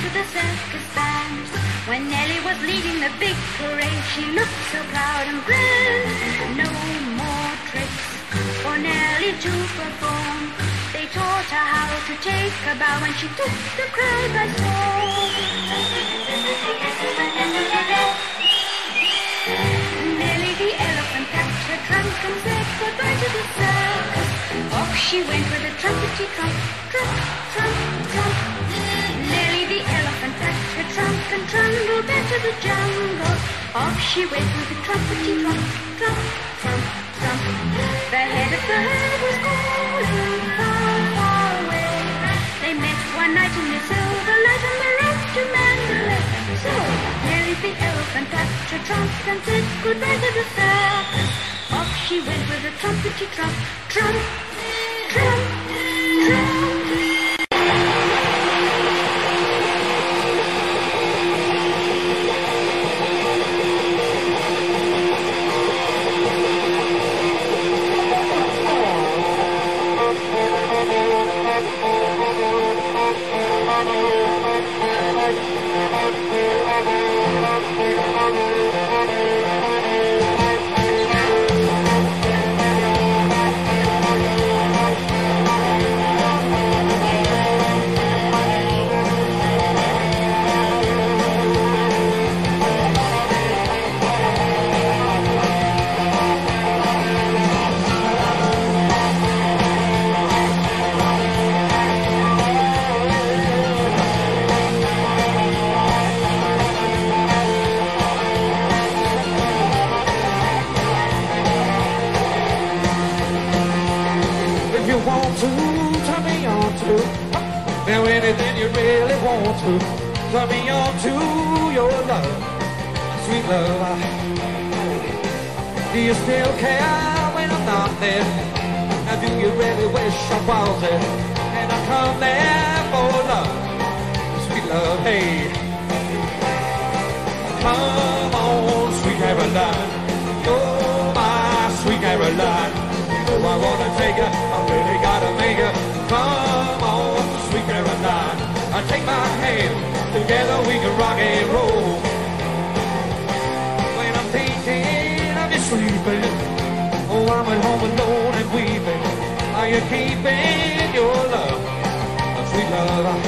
to the circus band. When Nellie was leading the big parade, she looked so proud and grand. No more tricks for Nellie to perform. They taught her how to take a bow when she took the crowd by storm. Nellie the elephant packed her trunk and said goodbye to the circus. Off she went with a trumpety trump, trump, trump, trump. Nellie the elephant packed her trunk and trundled back to the jungle. Off she went with a trumpety trump, trump, trump, trump. The head of the herd was calling far, far away. They met one night in the silver light on the road to Mandalay. So Nellie the elephant tapped her trunk and said goodbye to the circus. Off she went with a trumpety trump, trump, trump, trump. Anything you really want to, turn me on to your love, sweet love. Do you still care when I'm not there? Now do you really wish I was there? And I come there for love, sweet love, hey. Come on, sweet Caroline, you're my sweet Caroline. You know I wanna take you, I really gotta make you. Come on, sweet Caroline, take my hand, together we can rock and roll. When I'm thinking of you sleeping, oh, I'm at home alone and weeping. Are you keeping your love, sweet love?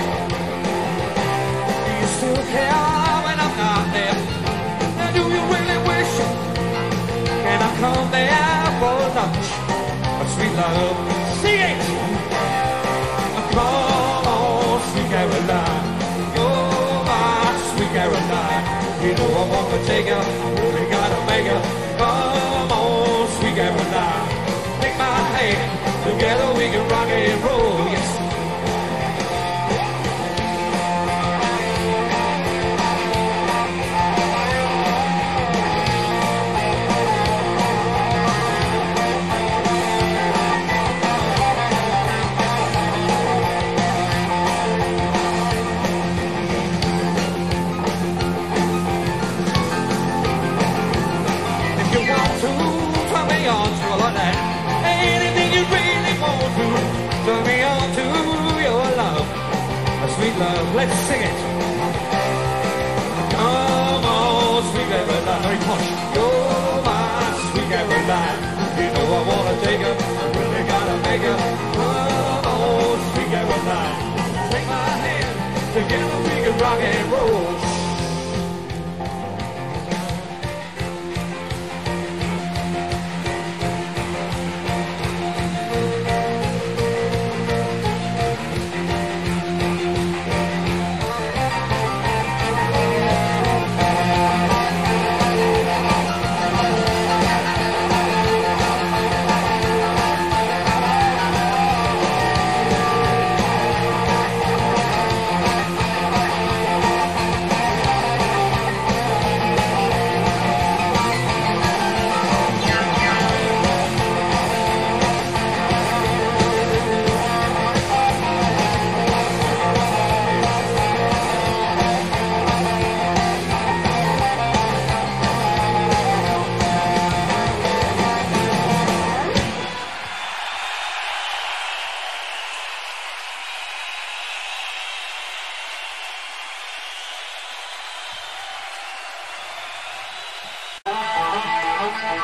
Do you still care when I'm not there? Now do you really wish? Can I come there for lunch, sweet love? Sing it! Come on, sweet Caroline, you're my sweet Caroline. You know I want to take you, really gotta make you. Come on, sweet Caroline, take my hand, together we can rock and roll, yes.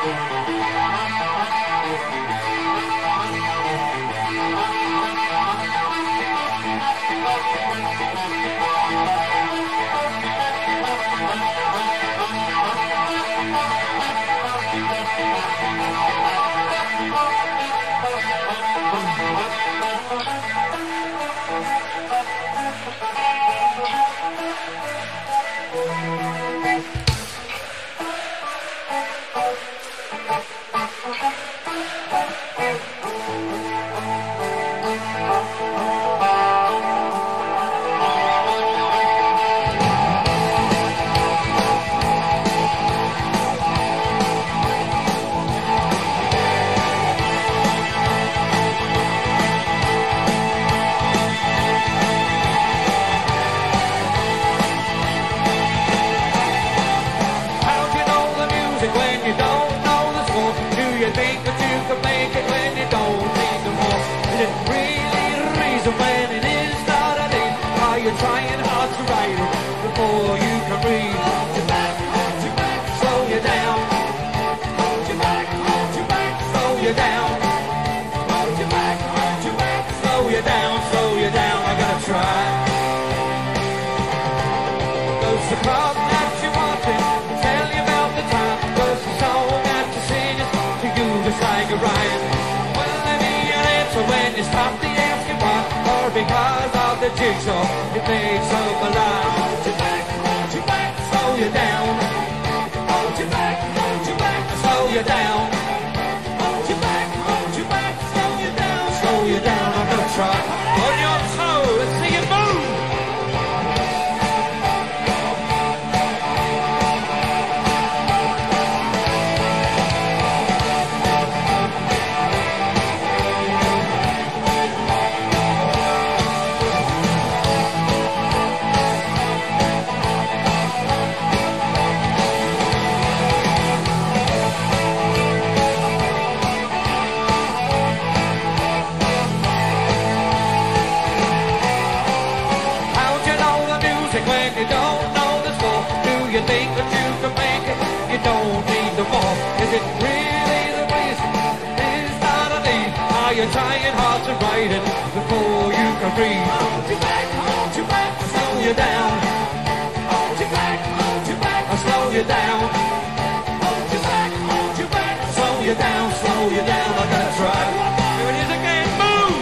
Because of the jigsaw, it makes up a lie. Hold you back, slow you down. Hold you back, slow you down. Hold you back, slow you down. Slow you down, I'm gonna try. On your toe, let's see you move. You're trying hard to write it before you can breathe. Hold you back, slow you down. Hold you back, I'll slow you down. Hold you back, slow you down, I'm gonna try. Here it is again, move!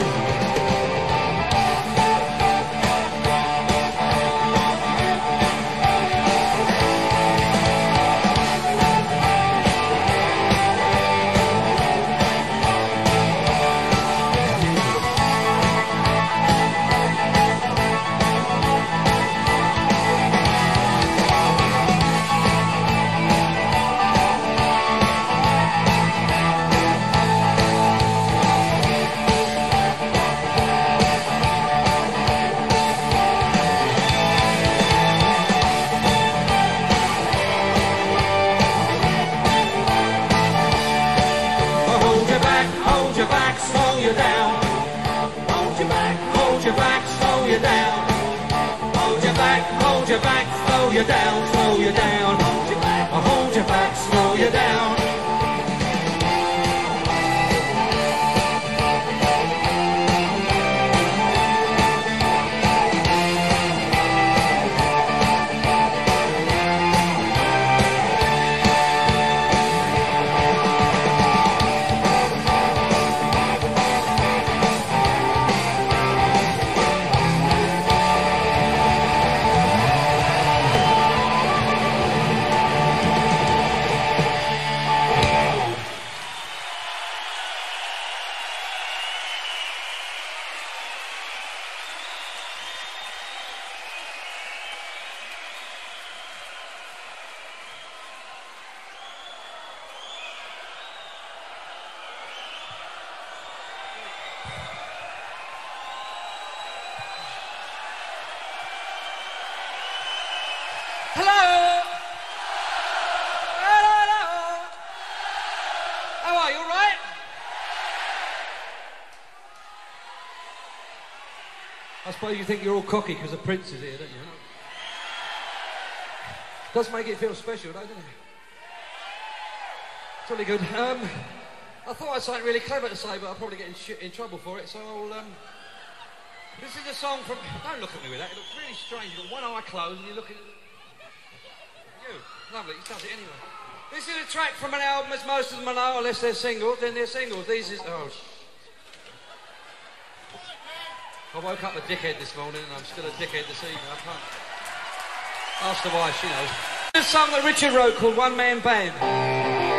Slow you down, slow you down. Hold you back, slow you down. I suppose you think you're all cocky because the Prince is here, don't you? Does make it feel special, doesn't it? Jolly good. I thought I had something really clever to say, but I'll probably get in trouble for it, so I'll... This is a song from... Don't look at me with that, it looks really strange. You've got one eye closed and you're looking at... You. Lovely, he does it anyway. This is a track from an album, as most of them I know, unless they're singles, then they're singles. These is... Oh, I woke up a dickhead this morning and I'm still a dickhead this evening. I can't... Ask the wife, she knows. This is a song that Richard wrote called One Man Band.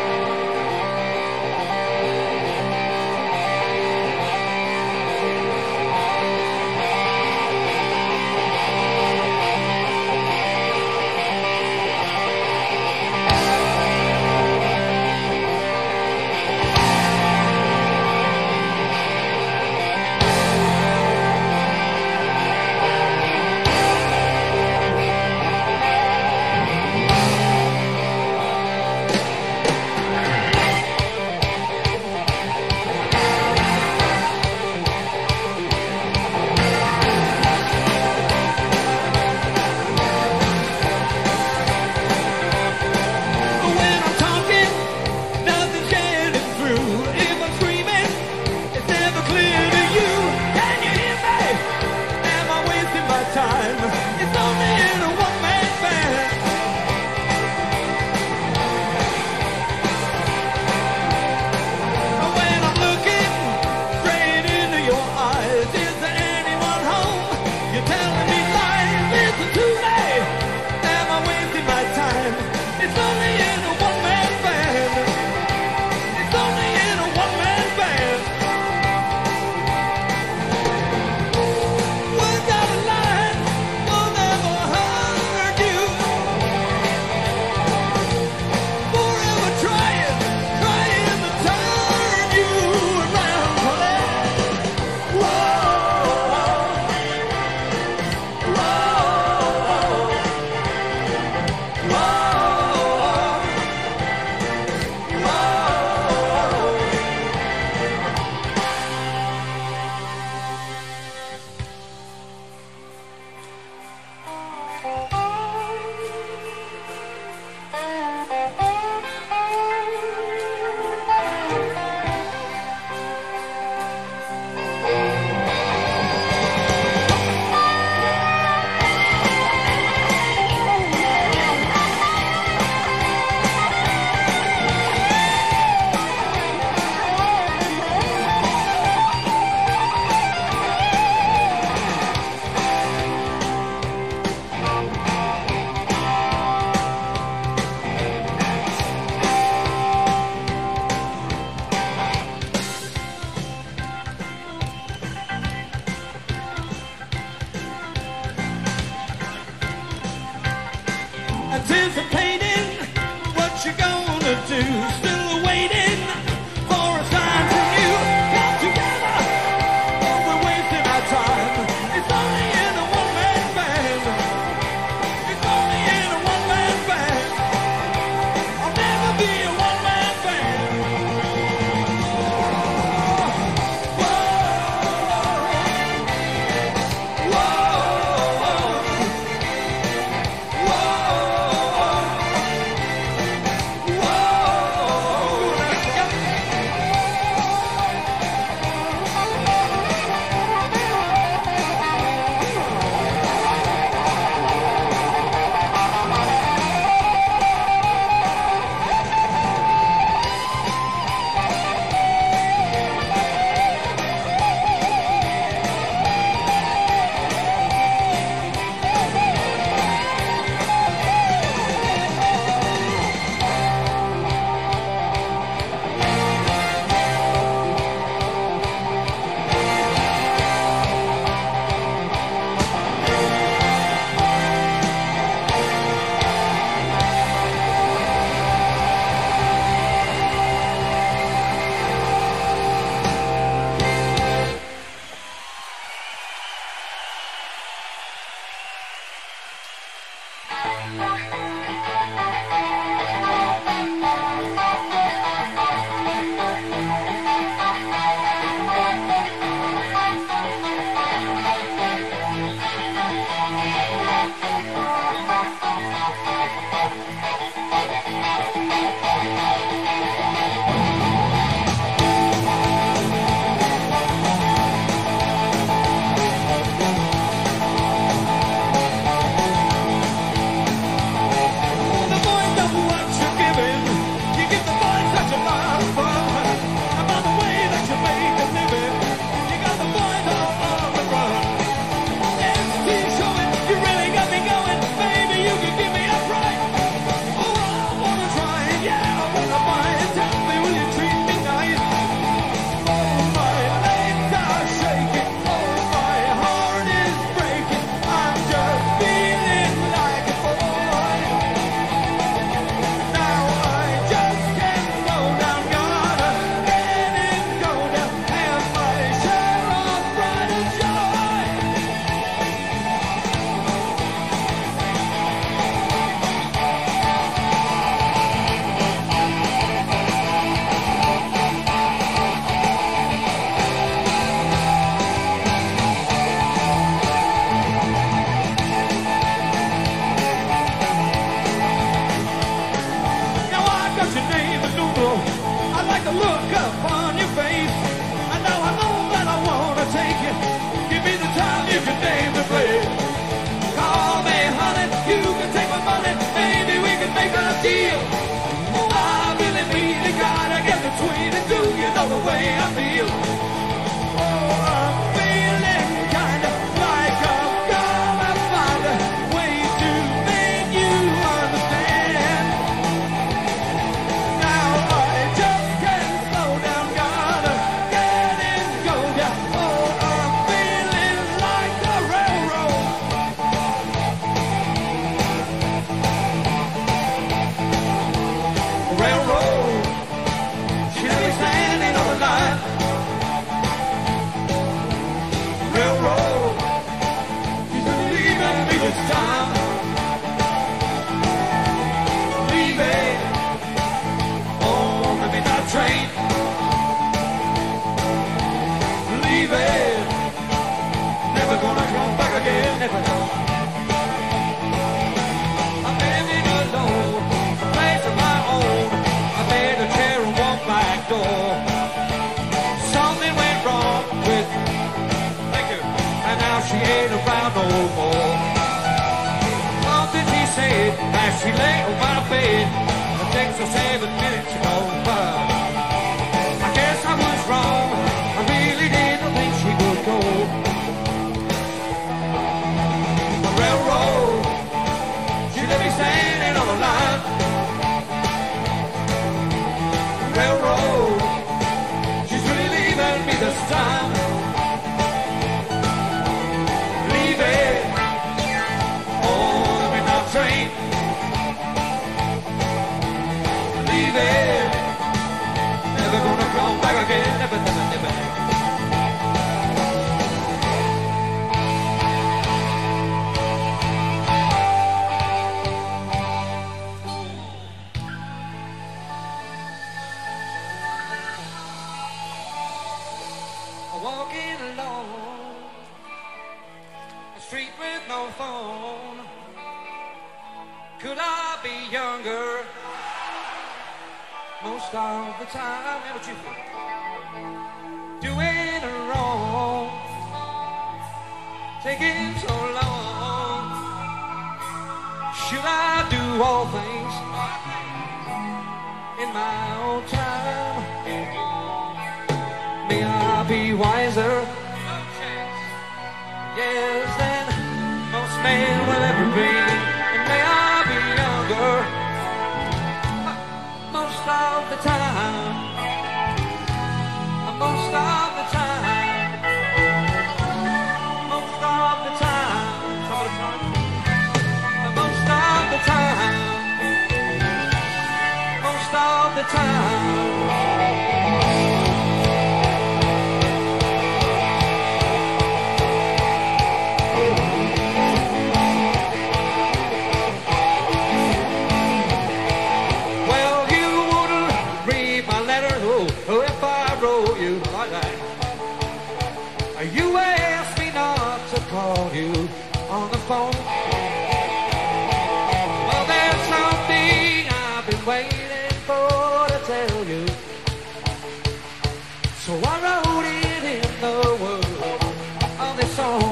do you know the way I feel? Oh, I'm feeling kinda like I've gotta find a way to make you understand. Now I just can't slow down, gotta get in, go down. Oh, I'm feeling like a railroad. Railroad, she'll be standing on the line. Railroad, she's leaving me this time. Leaving on the midnight train. Leaving, never gonna come back again, never. I'm living alone, a place of my own. I made a chair and walked back door. Something went wrong with, thank you, and now she ain't around no more. Something she said as she lay on my bed, it takes her 7 minutes to go, but I guess I was wrong. I really didn't think she would go. The railroad, she let me standing on the line. Railroad, she's really leaving me this time. Leaving on the midnight train. Leaving, never gonna come back again, never, never, never. Walking alone, a street with no phone. Could I be younger? Most of the time, how about you feel? Doing wrong, taking so long. Should I do all things in my own time? May I be wiser? Yes, than most men will ever be. And may I be younger most of the time. Most of the time. Most of the time. Some of the time. Most of the time. Most of the time. You asked me not to call you on the phone. Well, there's something I've been waiting for to tell you. So I wrote it in the words of this song.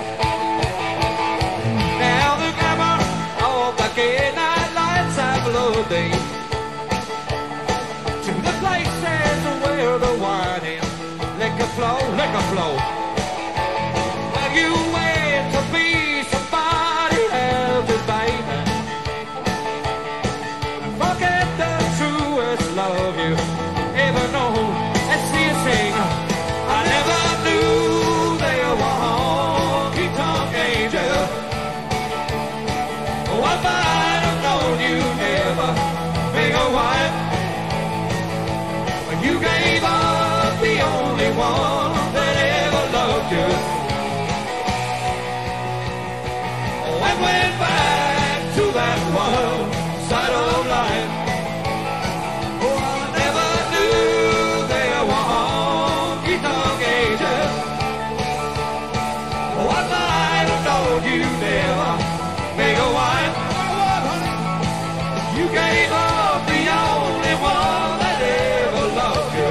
Now the glamour of the gay night lights are flooding to the places where the wine is. Liquor flow, liquor flow. Well, you wait to be somebody else's baby. Forget the truest love you ever known. Let's see you sing. I never knew they were honky-tonk angels. Oh, if I'd have known you never been a wife. When you gave up the only one that ever loved you, and went back to that one side of life. Oh, I never knew there were honky-tonk angels. Oh, I might have known you never make a wife. You gave up the only one that ever loved you,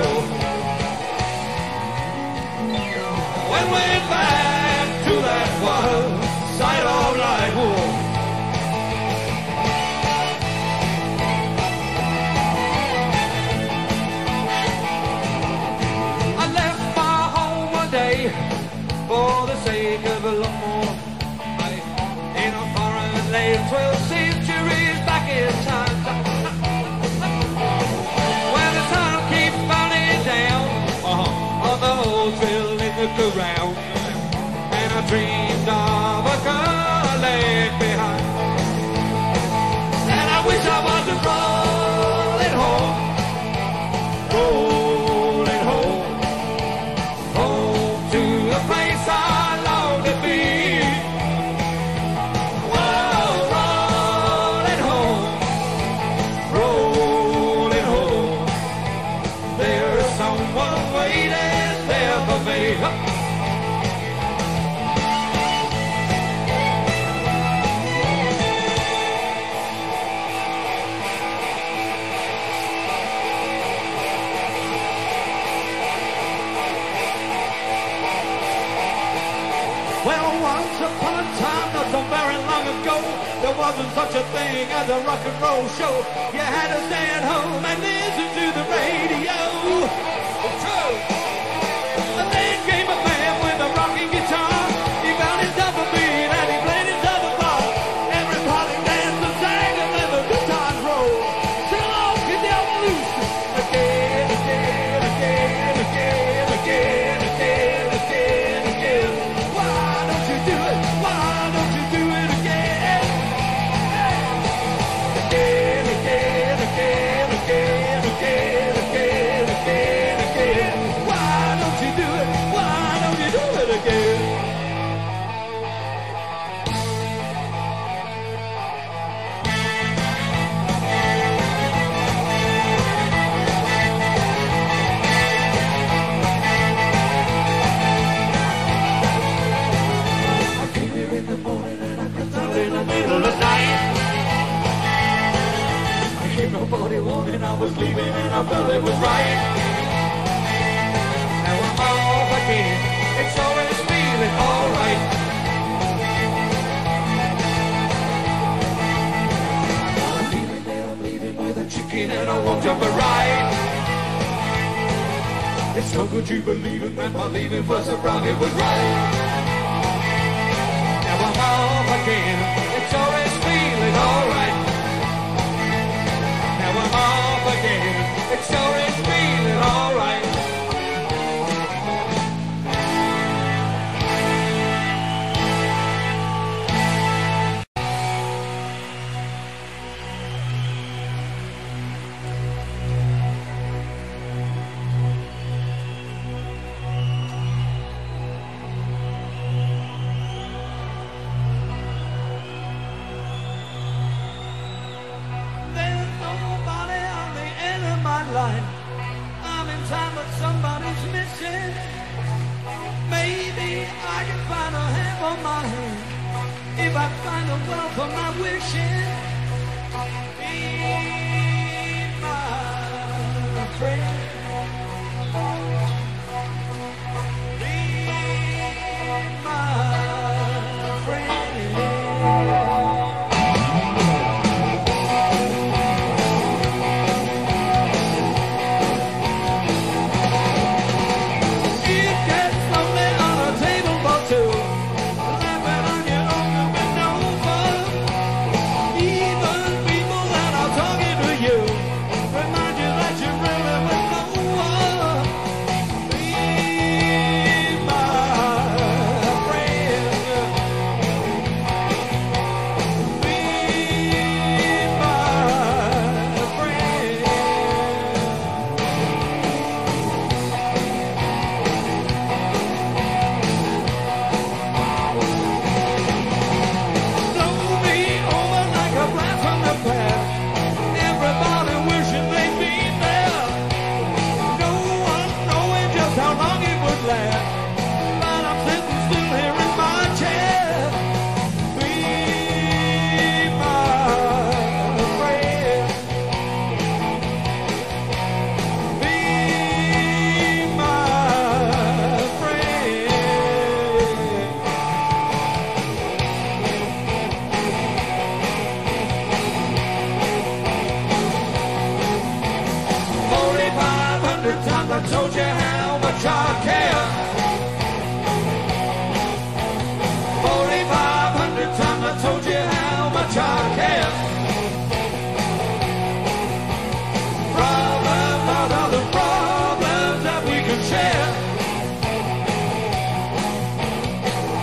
and went back to that one side of life. Oh. for the sake of a lot more life in a foreign land 12 centuries back in time. When the sun keeps burning down on the holes filled in the ground, and I dreamed of a girl left behind, and I wish I was rolling home, rolling home, home to the place I long to be. Whoa, rolling home, rolling home. There's someone waiting there for me. Well, once upon a time, not so very long ago, there wasn't such a thing as a rock and roll show. You had to stay at home and listen to the radio. True. And then came a man with a rocking guitar. He found himself a beat and he played himself a bar. Everybody danced and sang and let the good times roll. Sing along, get the old blues. Again, again, again, again, again, again, again, again. Why don't you do it? Why don't you do it again? Again, again, again, again, again, again, again, again. Why don't you do it? Why don't you do it again? I came here in the morning and I got out in the middle of the night. I gave nobody warning, I was leaving and I felt it was right. Now I'm off again, it's always feeling alright. I'm feeling that I'm leaving with a chicken and I won't jump a ride. It's so good you believing that my leaving was wrong, it was right. Now I'm off again, it's always feeling alright. Now I'm off again, it's always feeling alright. There's nobody on the end of my line. I'm in time, but somebody's missing. Maybe I can find a hand on my hand if I find a well for my wishing. Be my friend. Be my friend. Talking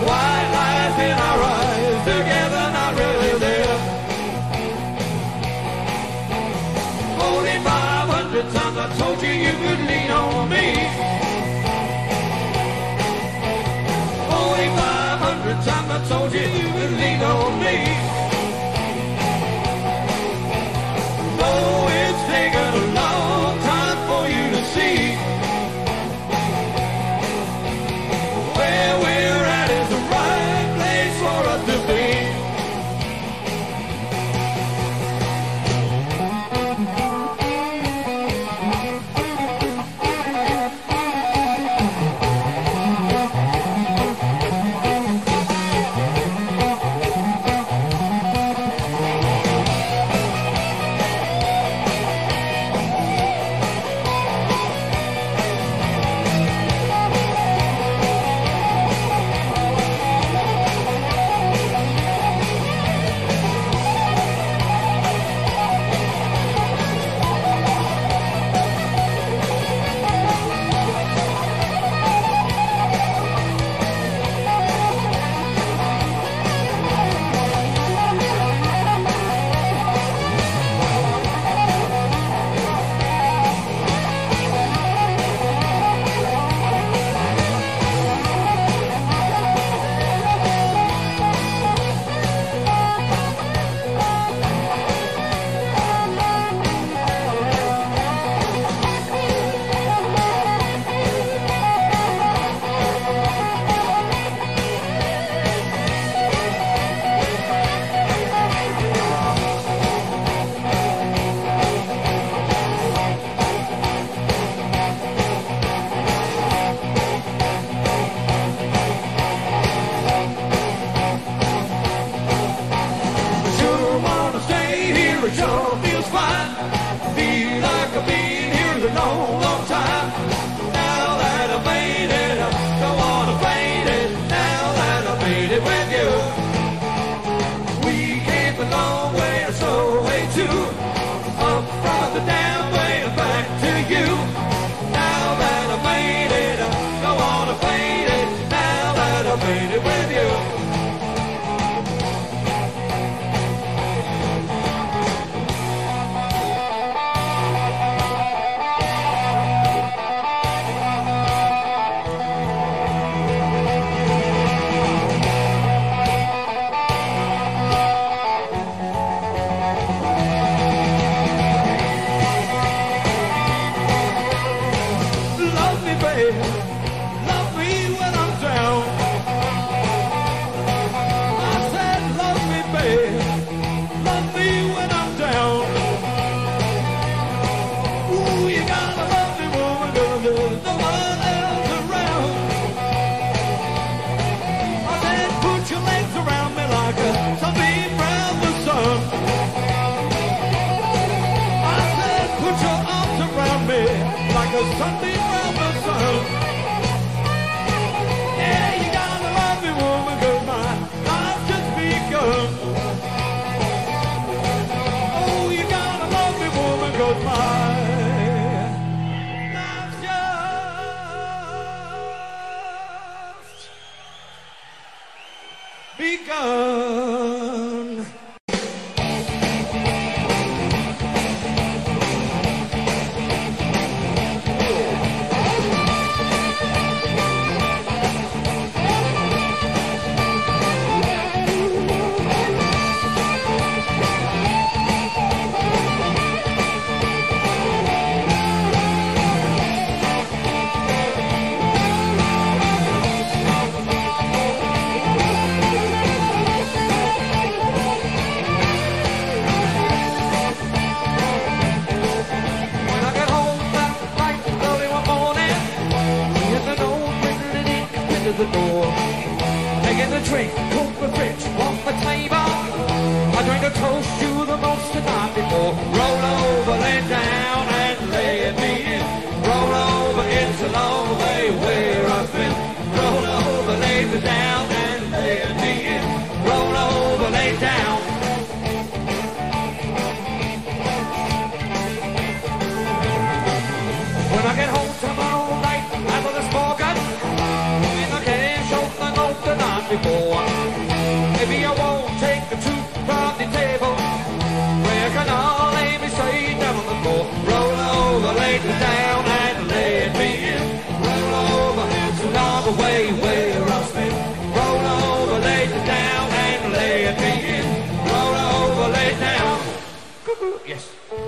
White lies in our eyes, together not really there. 4,500 times I told you you could lean on me. 4,500 times I told you you could lean on me. Though it's taken a long time for you to see, where we're at is the right place for us to be. Sunbeam round the sun. Yeah, you gotta love me, woman, 'cause my life's just begun. Oh, you gotta love me, woman, 'cause my life's just begun. The door, taking the drink, cook the fridge, off the table. I drink a toast to the most the night before. Roll over, lay down and lay me in. Roll over, it's a long way where I've been. Roll over, lay me down and lay me in. Roll over, lay down. When I get home tomorrow night, after the smoking, in the cash off the night before. Maybe I won't take the truth from the table. Where can I lay me straight down on the floor? Roll over, lay me down and let me in. Roll over, so long away where I've been. Roll over, lay me down and let me in. Roll over, lay down. Cuckoo. Yes.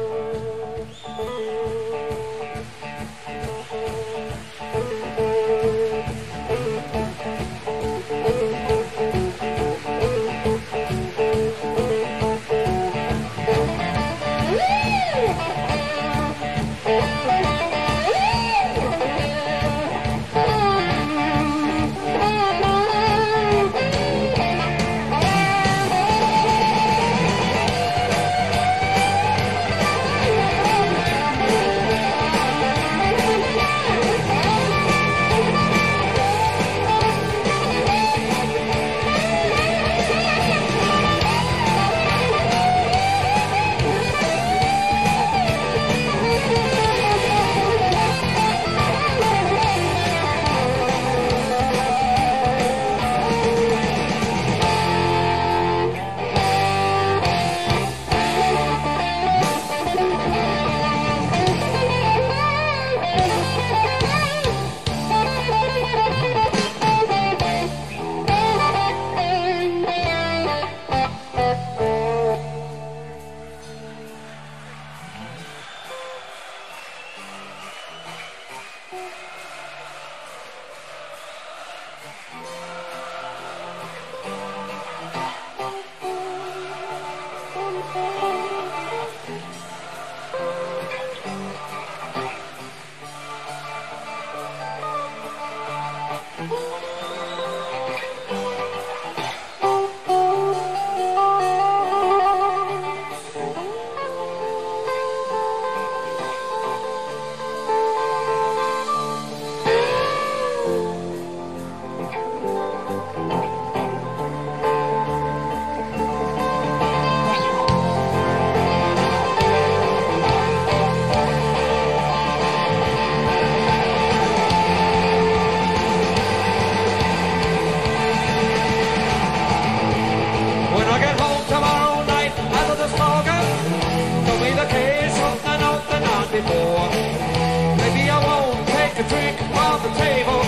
Maybe I won't take a drink off the table.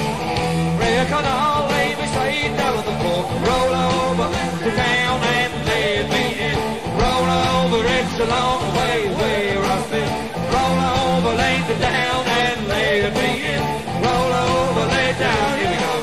Reckon I'll lay me straight down on the floor. Roll over, sit down and lay me in. Roll over, it's a long way where I've been. Roll over, lay me down and lay me in. Roll over, lay down, here we go.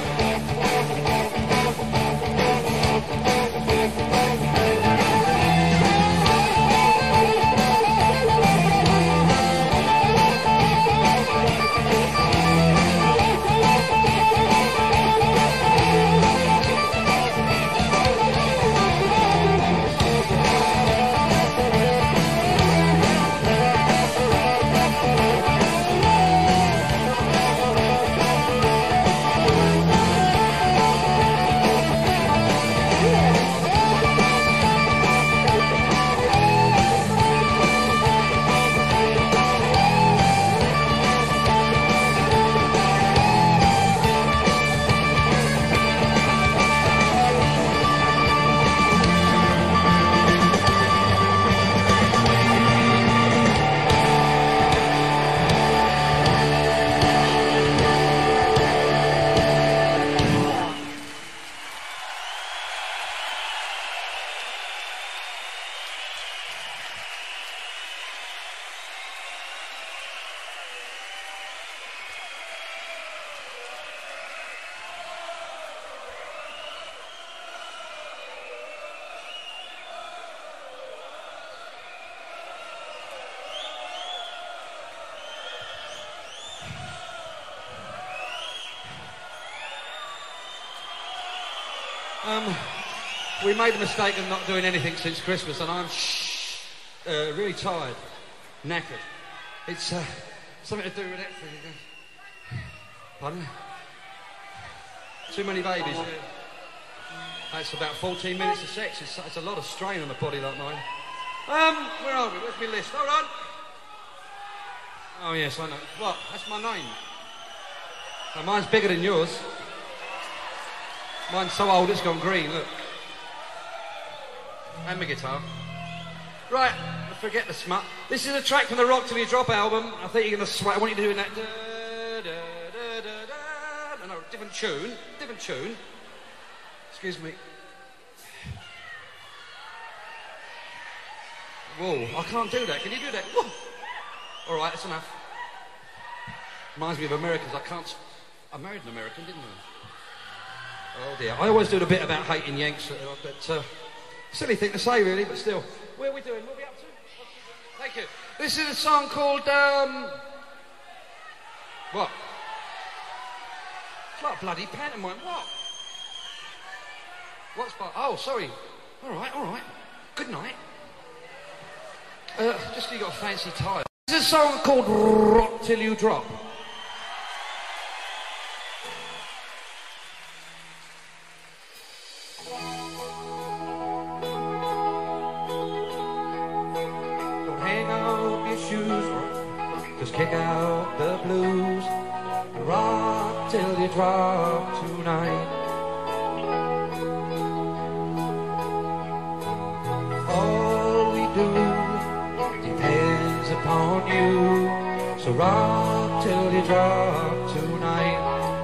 We made the mistake of not doing anything since Christmas, and I'm really tired, knackered. It's something to do with it. Pardon? Too many babies. That's about 14 minutes of sex. It's a lot of strain on a body like mine. Where are we? Where's my list? Hold on. Oh yes, I know. What? That's my name. Now, mine's bigger than yours. Mine's so old it's gone green, look. And my guitar. Right, forget the smut. This is a track from the Rock Till You Drop album. I think you're going to sweat. I want you to do that. No, different tune. Different tune. Excuse me. Whoa, I can't do that. Can you do that? Whoa. All right, that's enough. Reminds me of Americans. I married an American, didn't I? Oh dear. I always do the bit about hating Yanks, but silly thing to say, really, but still. Where are we doing? What are we up to? Thank you. This is a song called, what? It's like bloody pantomime. What? What's... Oh, sorry. All right. Good night. Just so you got a fancy tie. This is a song called Rock Till You Drop. Don't hang up your shoes, just kick out the blues. Rock till you drop tonight. All we do depends upon you, so rock till you drop tonight.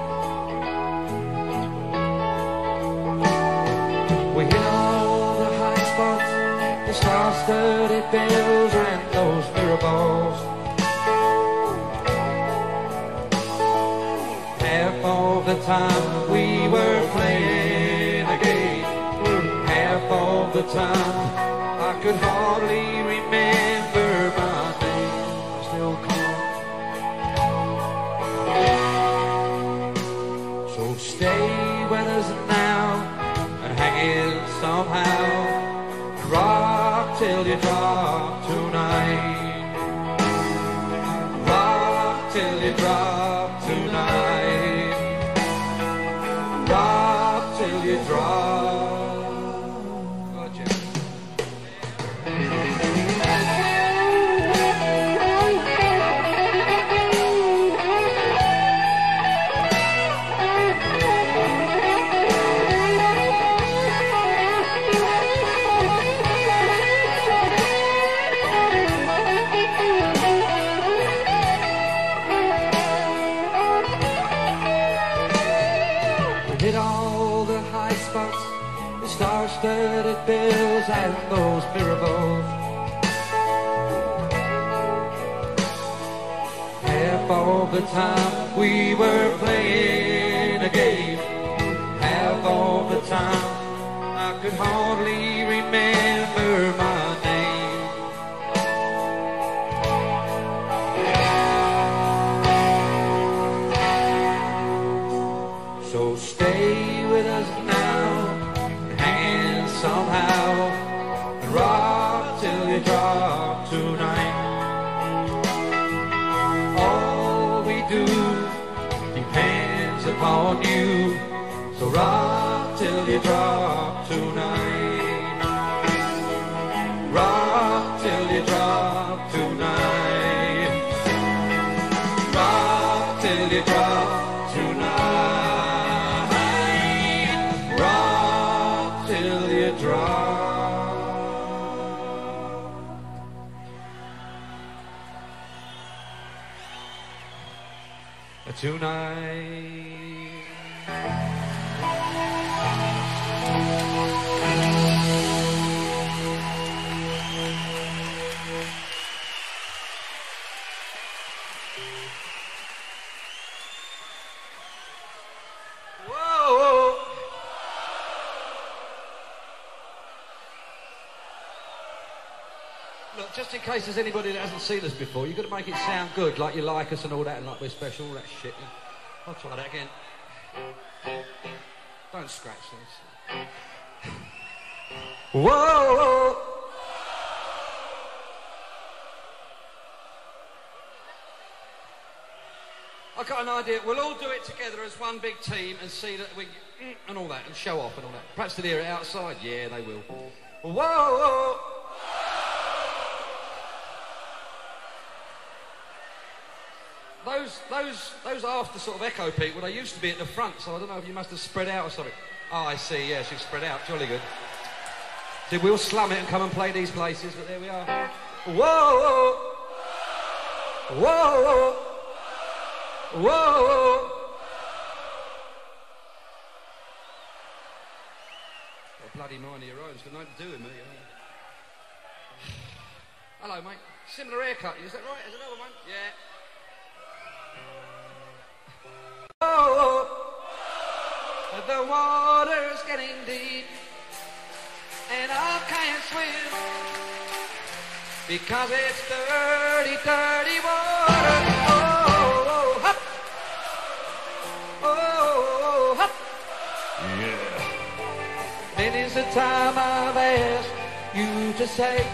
We hit all the high spots, the star-studded bells and those mirror balls. Half of the time we were playing a game, half of the time I could hardly remember my name. Still calm. So stay with us now and hang in somehow. Rock till you drop tonight. Rock till you drop tonight. Rock till you drop. Hit all the high spots, the star-studded bells and those mirror balls. Half of the time we were playing a game, half of the time I could hardly remember my name. So stay with us now, hang in somehow, and rock till you drop tonight. All we do depends upon you, so rock till you drop tonight. Rock till you drop tonight. Rock till you drop tonight. Tonight. Whoa. Look, just in case there's anybody that hasn't seen us before, you've got to make it sound good, like you like us and all that, and like we're special, all that shit. Yeah. I'll try that again. Don't scratch this. Whoa! I've got an idea. We'll all do it together as one big team and see that we... and all that, and show off and all that. Perhaps they'll hear it outside. Yeah, they will. Whoa! Those after sort of echo people, they used to be at the front, so I don't know if you must have spread out or something. Oh, I see, yeah, she's spread out, jolly good. See, we'll slum it and come and play these places, but there we are. Whoa! Whoa! Whoa! Got a bloody mind of your own, it's got nothing to do with me. Hello, mate. Similar haircut, is that right? Is another one? Yeah. Oh, the water's getting deep, and I can't swim because it's dirty, dirty water. Oh, hop. Oh, hop. Yeah. Many's the time I've asked you to say,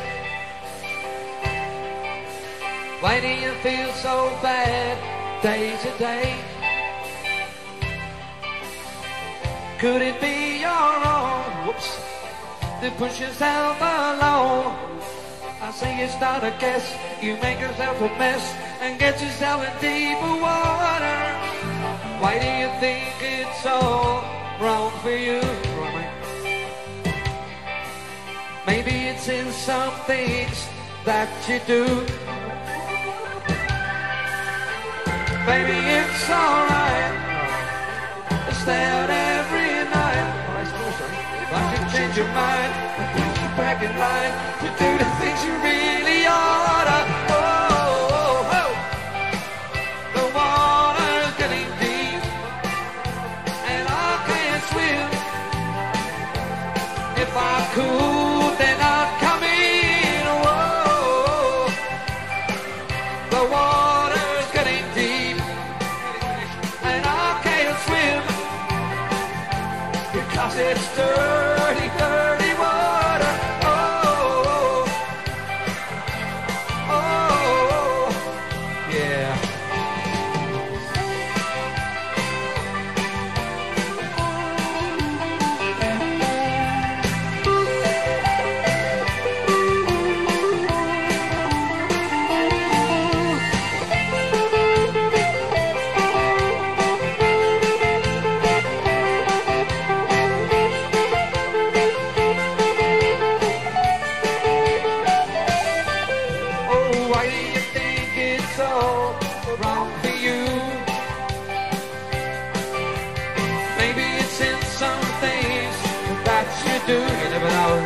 why do you feel so bad day to day? Could it be your own, whoops, that push yourself alone? I say it's not a guess, you make yourself a mess and get yourself in deeper water. Why do you think it's so wrong for you? Maybe it's in some things that you do. Baby, it's alright to stay out every night. If I could change your mind and put you back in line to do the things you really oughta. Oh, oh, the water's getting deep and I can't swim. If I could, then I'd come in. Whoa, the water's getting deep and I can't swim because it's dirty, dirty water. Oh, oh, yeah. You never know.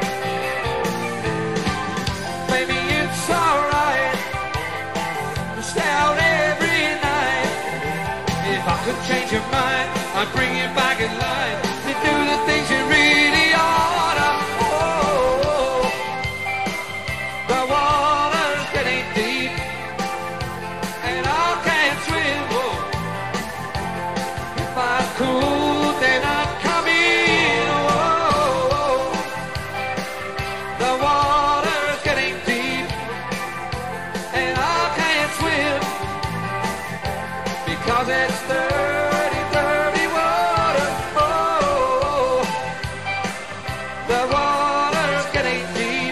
Maybe it's alright to stay out every night. If I could change your mind, I'd bring you back in line to do the things you really oughta. Oh, the water's getting deep and I can't swim. Oh, if I could, then I'd come in. Because it's dirty, dirty water. Oh, the water's getting deep.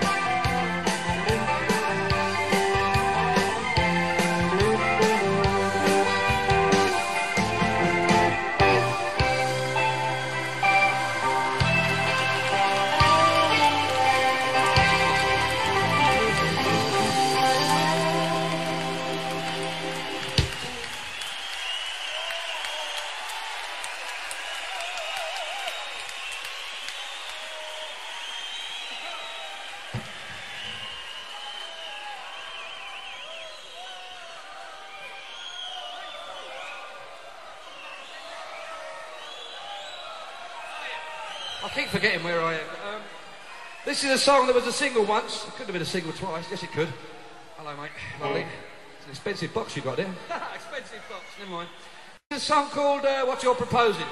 I keep forgetting where I am. This is a song that was a single once. It could have been a single twice. Yes, it could. Hello, mate. Lovely. It's an expensive box you got there. Expensive box. Never mind. It's a song called What You're Proposing.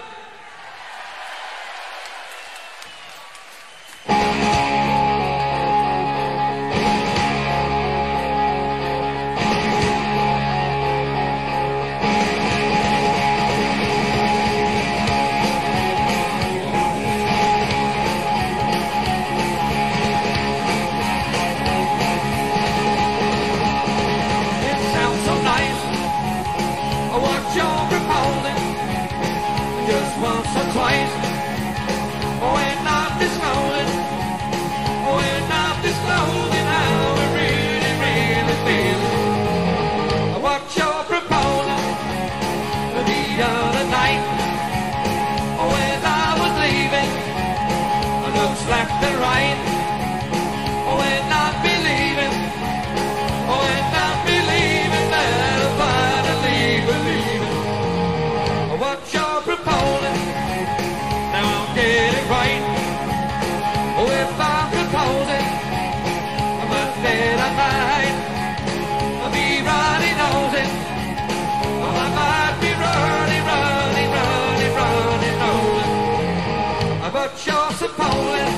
Just but you're so Poland.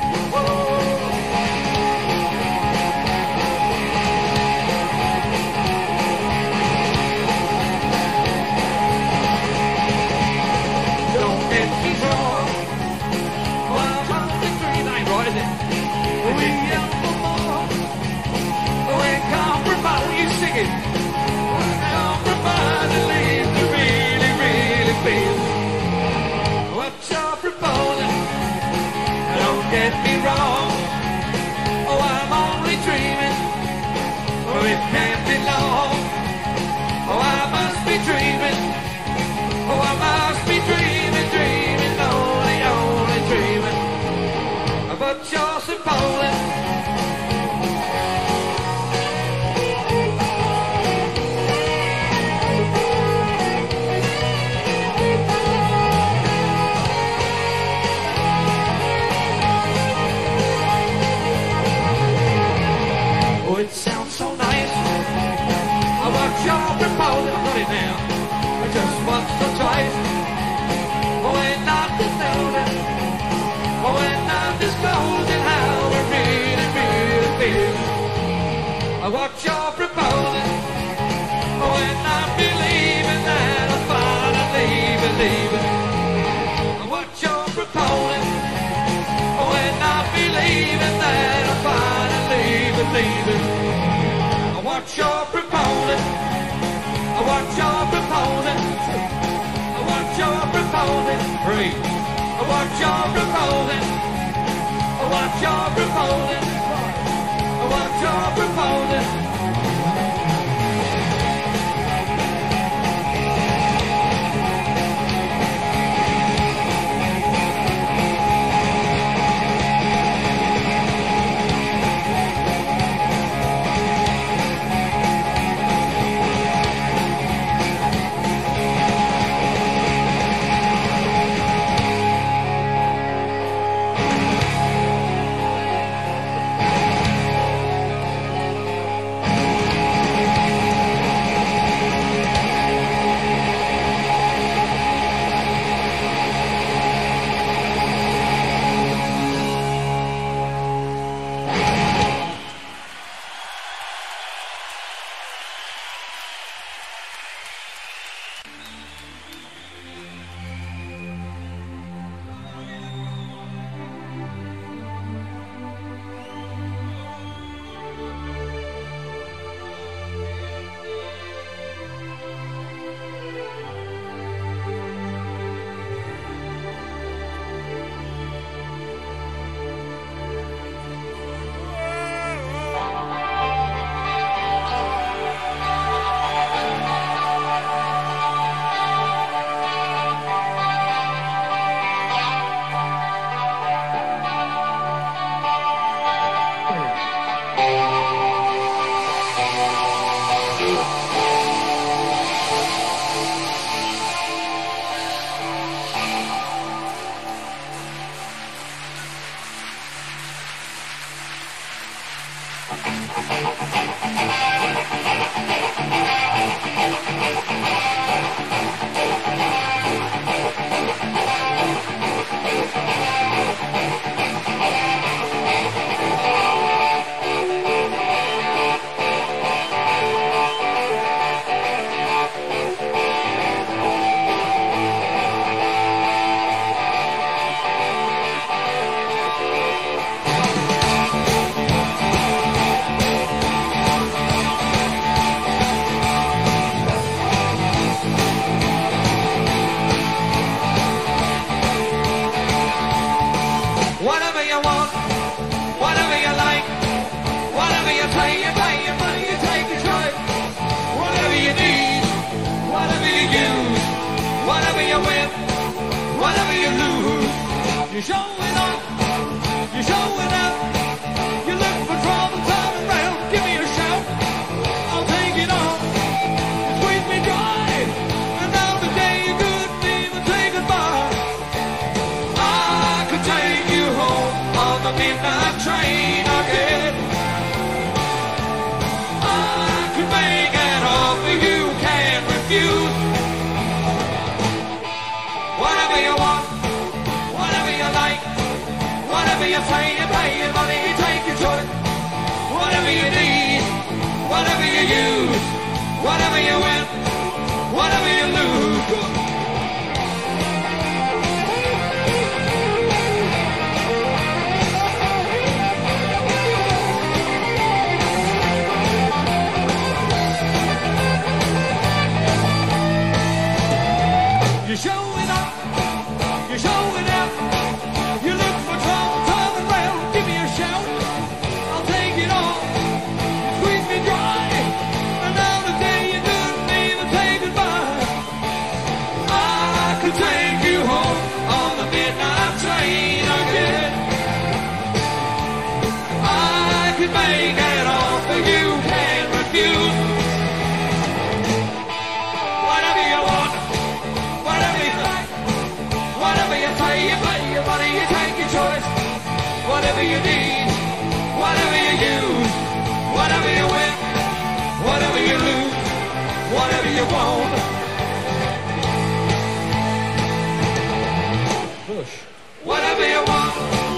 Don't get me wrong. Well, I'm 23, I ain't right, is it? We have no more. When compromise, you sing it. When compromise, it leaves to really, really feel what you're proposing. Don't get me wrong. Oh, I'm only dreaming. Oh, it can't be long. Oh, I must be dreaming. Oh, I must be dreaming, dreaming, only, only dreaming. But you're so Poland. Oh, it sounds so nice. I want your proposal, put it down. Just once or twice. Oh, and not disclosing. Oh, and not disclosing how I really, really feel. I want your proposal. Oh, and not believing that I finally believe it. I want your proposal. Oh, and not believing that I finally believe it. I want your proposal. I want your proposal. I want your proposal. Free. I want your proposal. I want your proposal. I want your proposal. You're showing up, you're showing up. You look for trouble, turn around, give me a shout. I'll take it on, squeeze me dry. Another day you couldn't even say goodbye. I could take you home on the midnight train again. I could make an offer you can't refuse. Whatever you want, whatever you like. you say, you pay your money, you take your choice. Whatever you need, whatever you use, whatever you win, whatever you lose. You're showing up, you're showing out. You look for trouble, turn around, give me a shout. I'll take it all, you squeeze me dry. Another day you couldn't even say goodbye. I could take you home on the midnight train again. I could make an offer you can't refuse. Whatever you want, whatever you like, whatever you pay your money, you take your choice. Whatever you need, whatever you use, whatever you win, whatever you lose, whatever you want. Push. Whatever you want.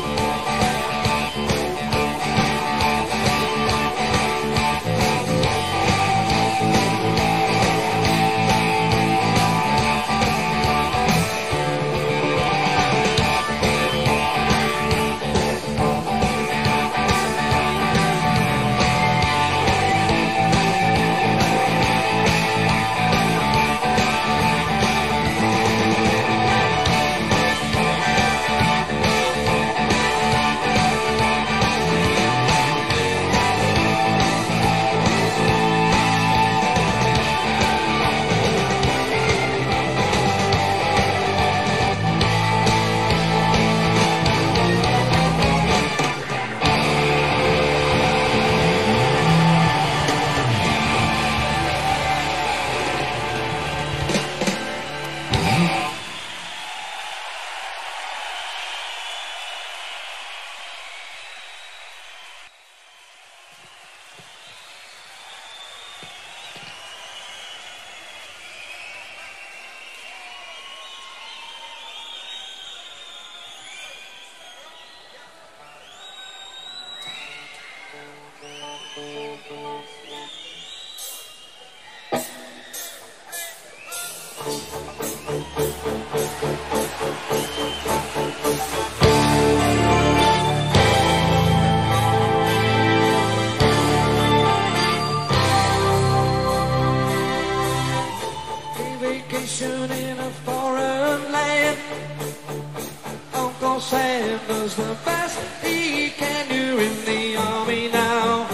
Vacation in a foreign land. Uncle Sam does the best he can. You're in the army now.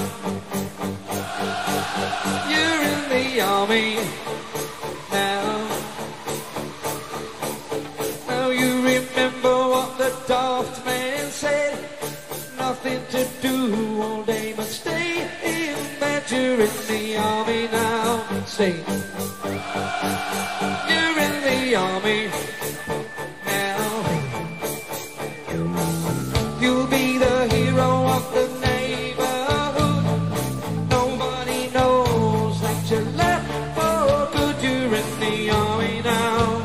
You're in the army now. Now you remember what the daft man said. Nothing to do all day but stay in bed. You're in the army now. Stay. You're in the army now. You'll be the hero of the neighborhood. Nobody knows that you left for good. You're in the army now.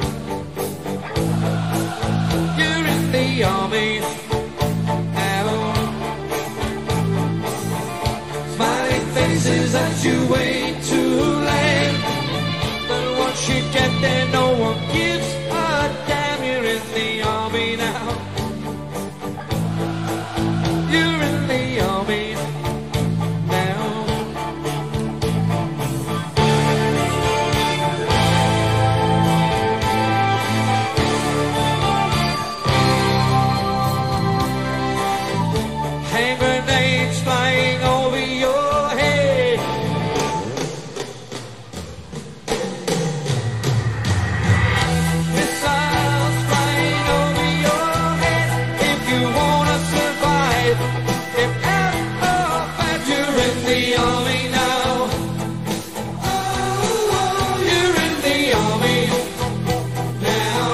You're in the army now. Smiling faces as you wait to land. Once you get there, no one gives a damn. You're in the army now. You're in the army now. Hand grenades flying over your head. Missiles flying over your head. If you wanna survive, if ever bad, you're in the army now. Oh, you're in the army now.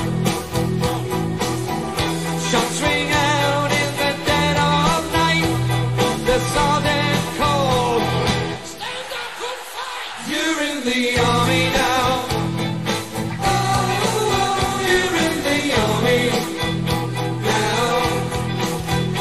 Shots ring out in the dead of night. The sergeant called, stand up and fight. You're in the army now. Oh, you're in the army now.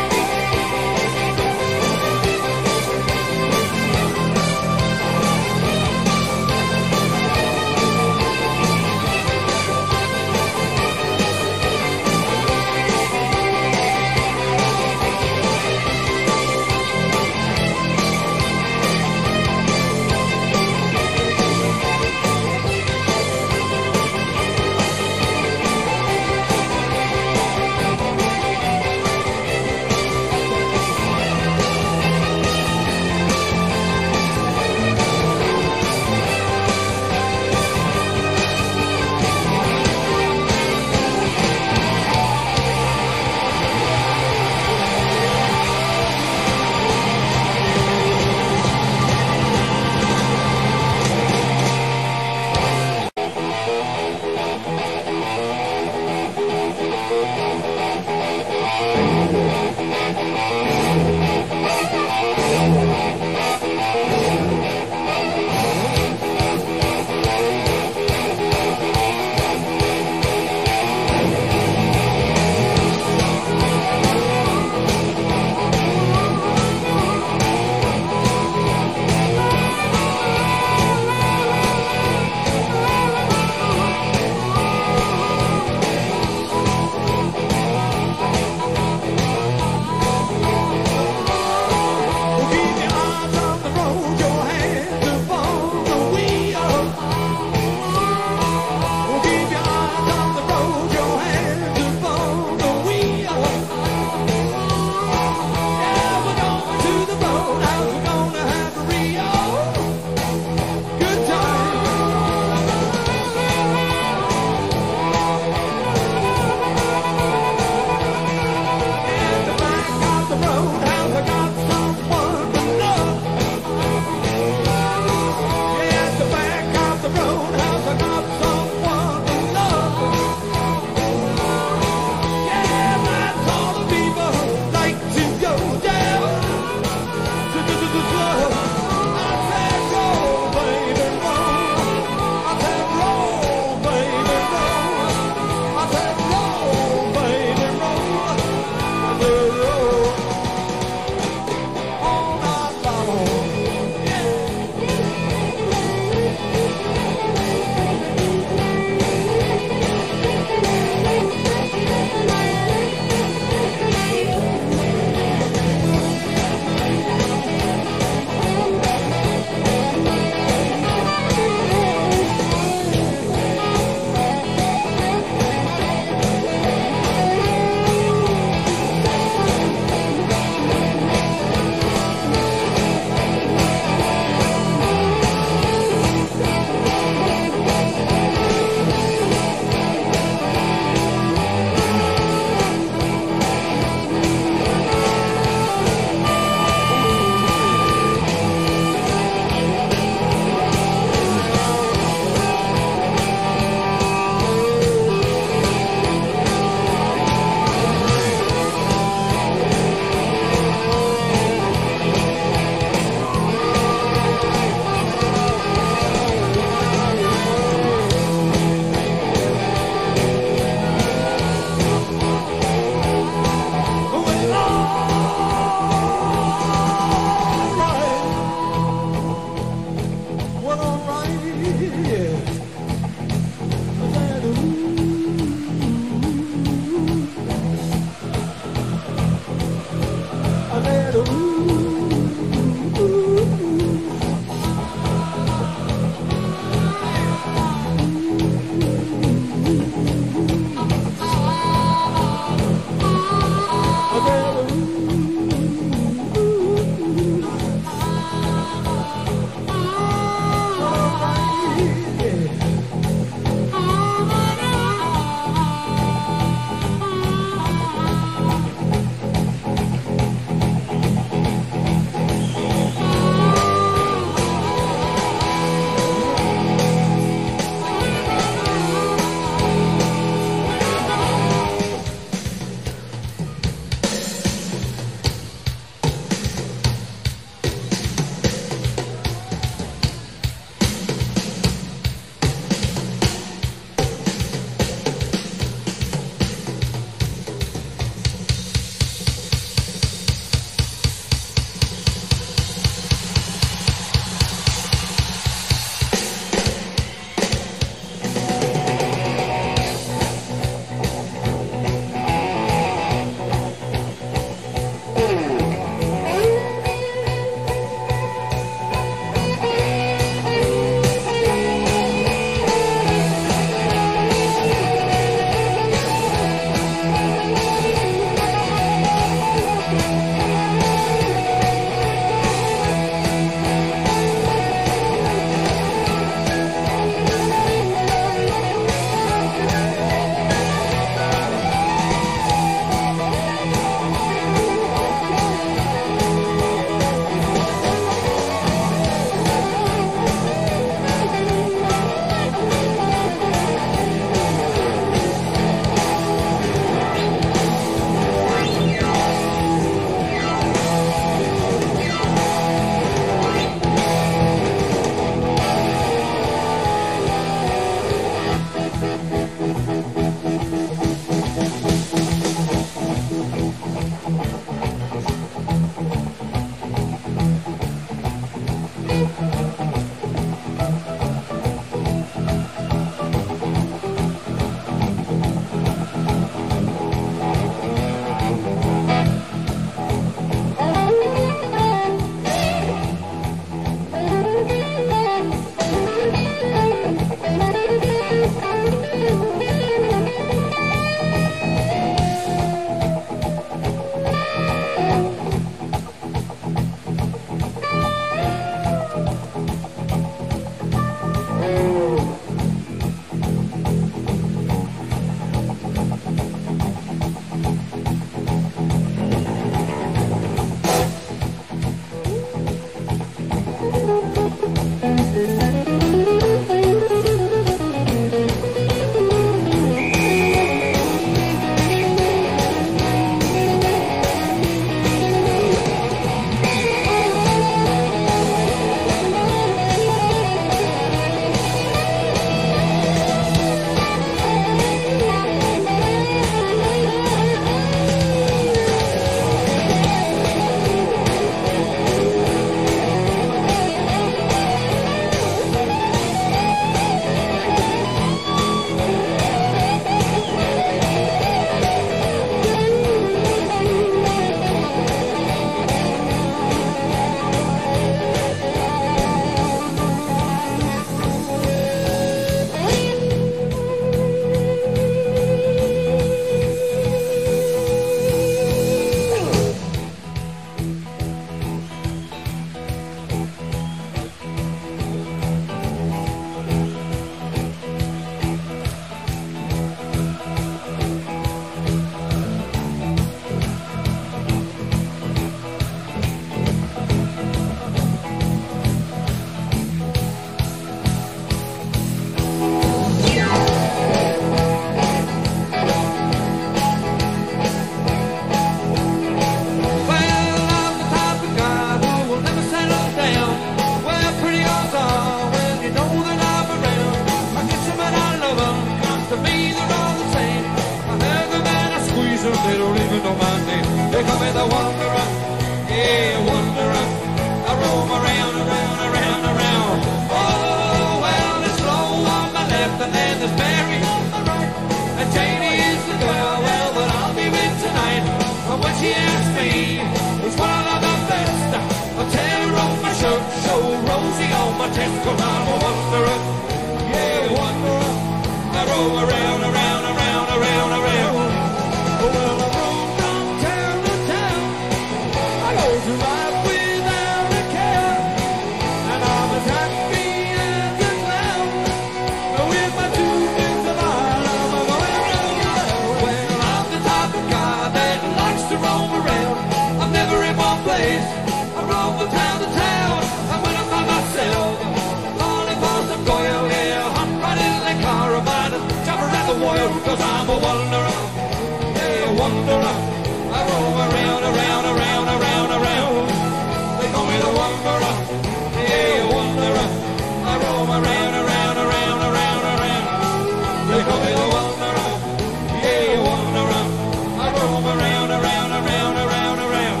on my chest, 'cause I'm a wanderer. Yeah, wanderer. I roam around, around, around, around, around. Well, I roam from town to town. I go to life without a care, and I'm as happy as a clown. With my two things alive, I'm going round around. Well, I'm the type of guy that likes to roam around. I'm never in one place. I roam from town to town. And when I'm by myself, falling for some goyle, yeah, hop right in the car of mine and jump around the world, 'cause I'm a wanderer. Yeah, a wanderer. I roam around, around, around, around, around. They call me the wanderer. Yeah, a wanderer. I roam around, around, around, around, around. They call me the wanderer. Yeah, a wanderer. I roam around, around, around, around, around.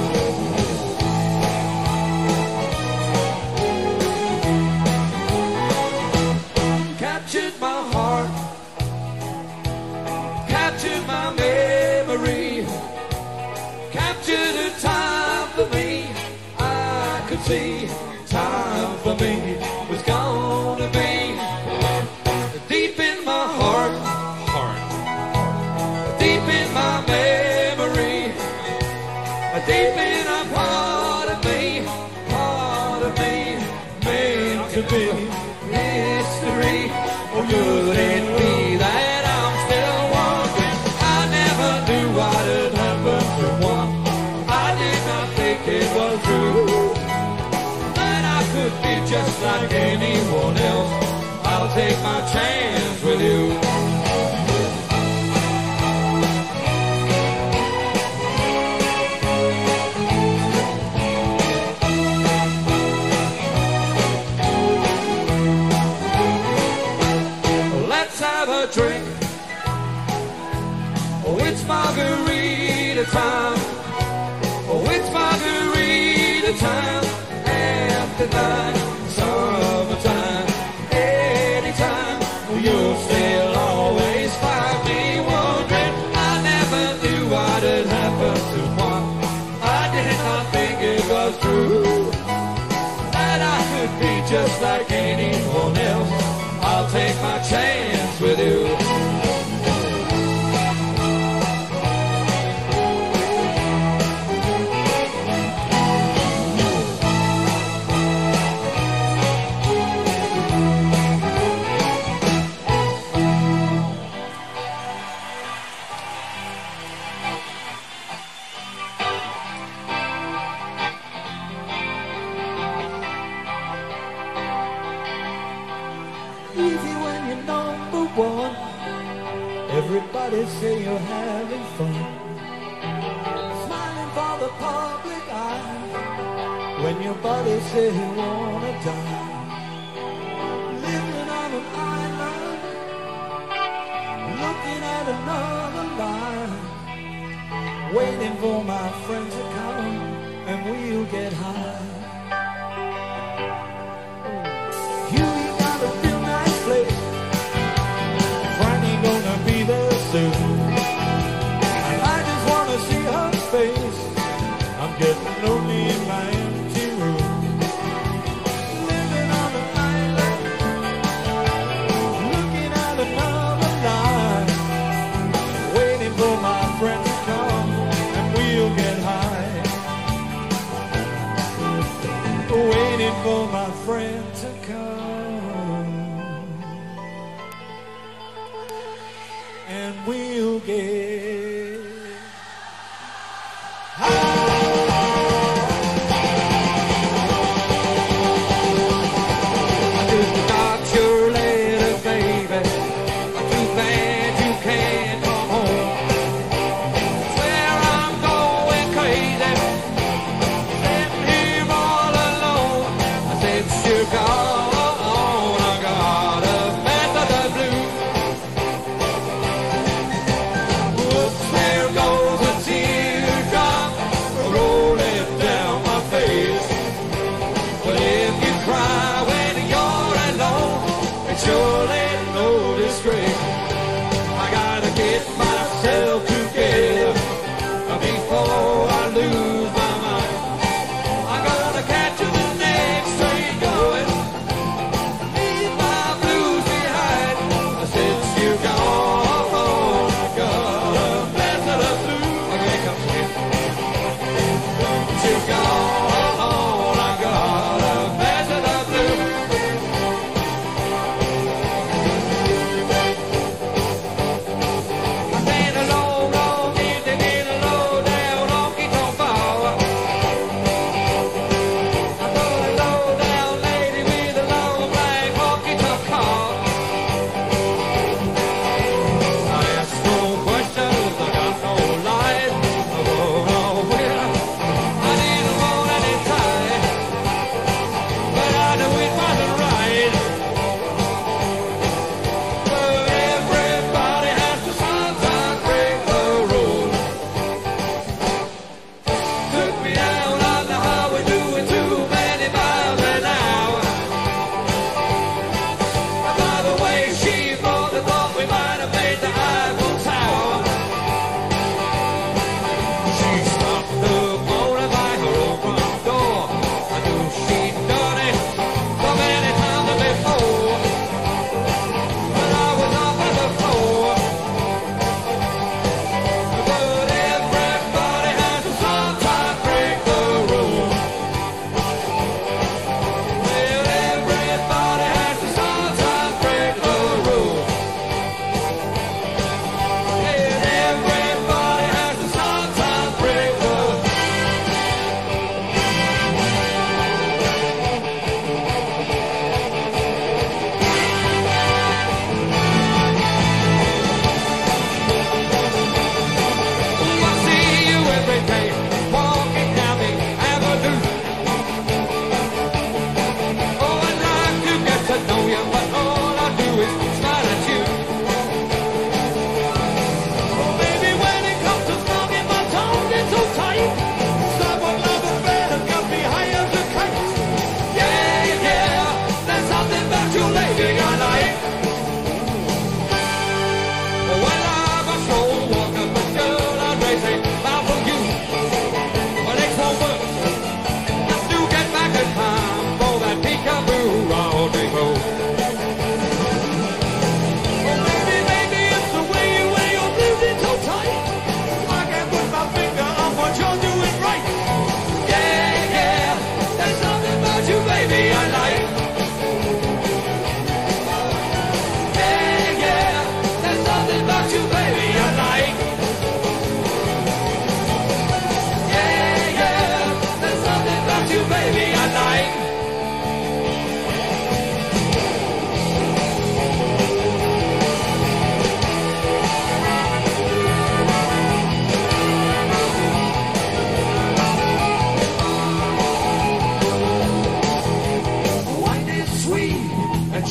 Captured my heart, captured my memory, captured a time for me. I could see time for me was gonna be deep in my heart, deep in my memory, deep in a part of me meant to be history. Oh, could it be that I'm still wondering? I never knew what had happened to one. I did not think it was true, that I could be just like anyone else. I'll take my chance with you. Let's have a drink. Oh, it's margarita time. Oh, it's margarita time. After that, summertime. Anytime, you'll still always find me wondering. I never knew what had happened to one. I did not think it was true, that I could be just like anyone else. I'll take my chance with you. Easy when you're number one. Everybody say you're having fun, smiling for the public eye. When your buddy say he wanna die, living on an island, looking at another line, waiting for my friends to come and we'll get high. Gonna be there soon, and I just wanna see her face. I'm getting lonely in my empty room, living on an island, looking at another line, waiting for my friend to come and we'll get high. Waiting for my friend to come and we'll get high. I just got your letter, baby. Too bad you can't come home. Swear I'm going crazy, sitting here all alone. I said, sure, gone. I got a mess of the blues. There goes a teardrop rolling down my face. But if you cry when you're alone, it's surely no disgrace. I gotta get myself together before I lose my mind. I'm gonna catch the next train going.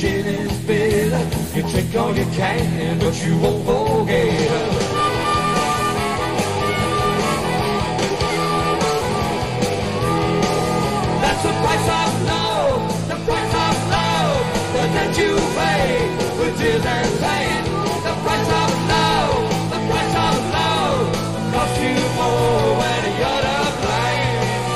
gin is bitter. You drink all you can, but you won't forget her. That's the price of love, the price of love that you pay with tears and pain. The price of love, the price of love costs you more when you're to blame.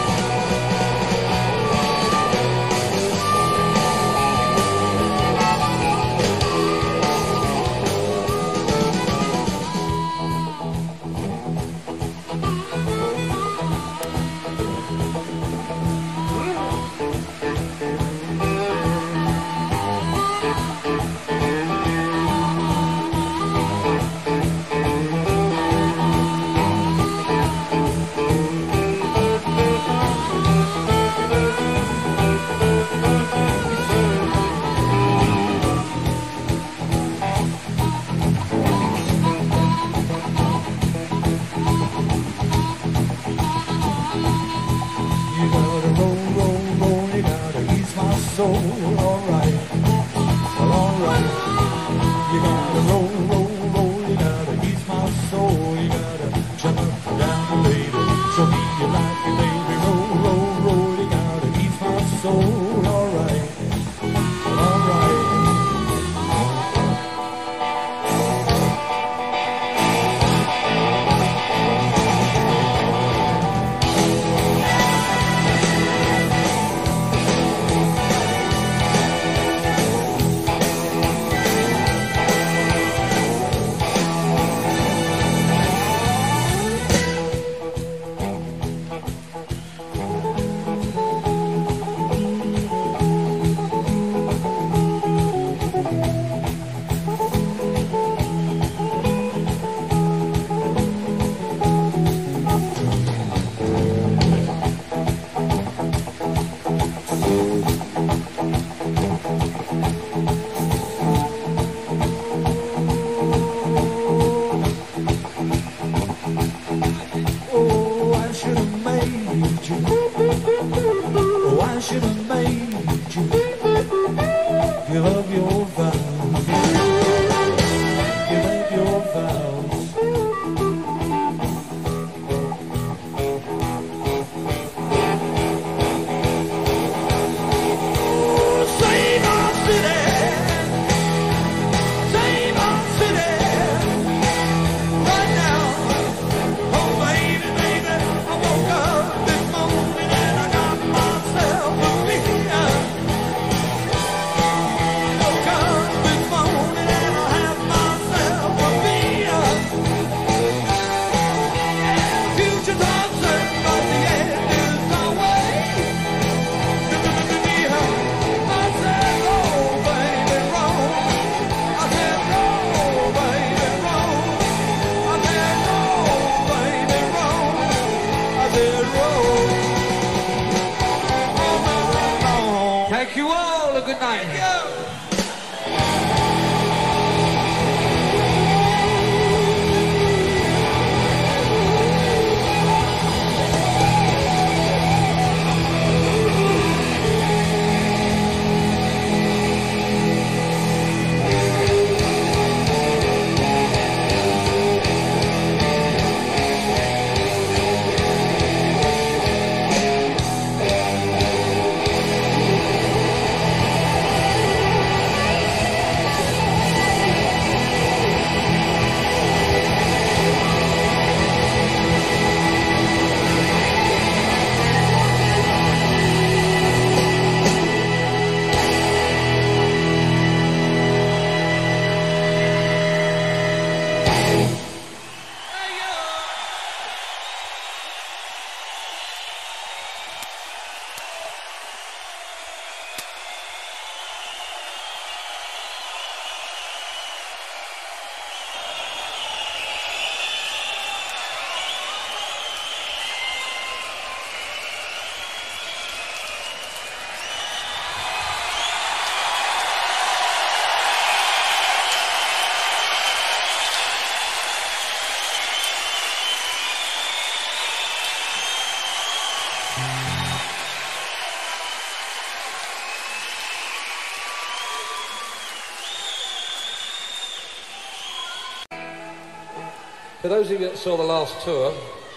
Thank you all. A good night. For those of you that saw the last tour,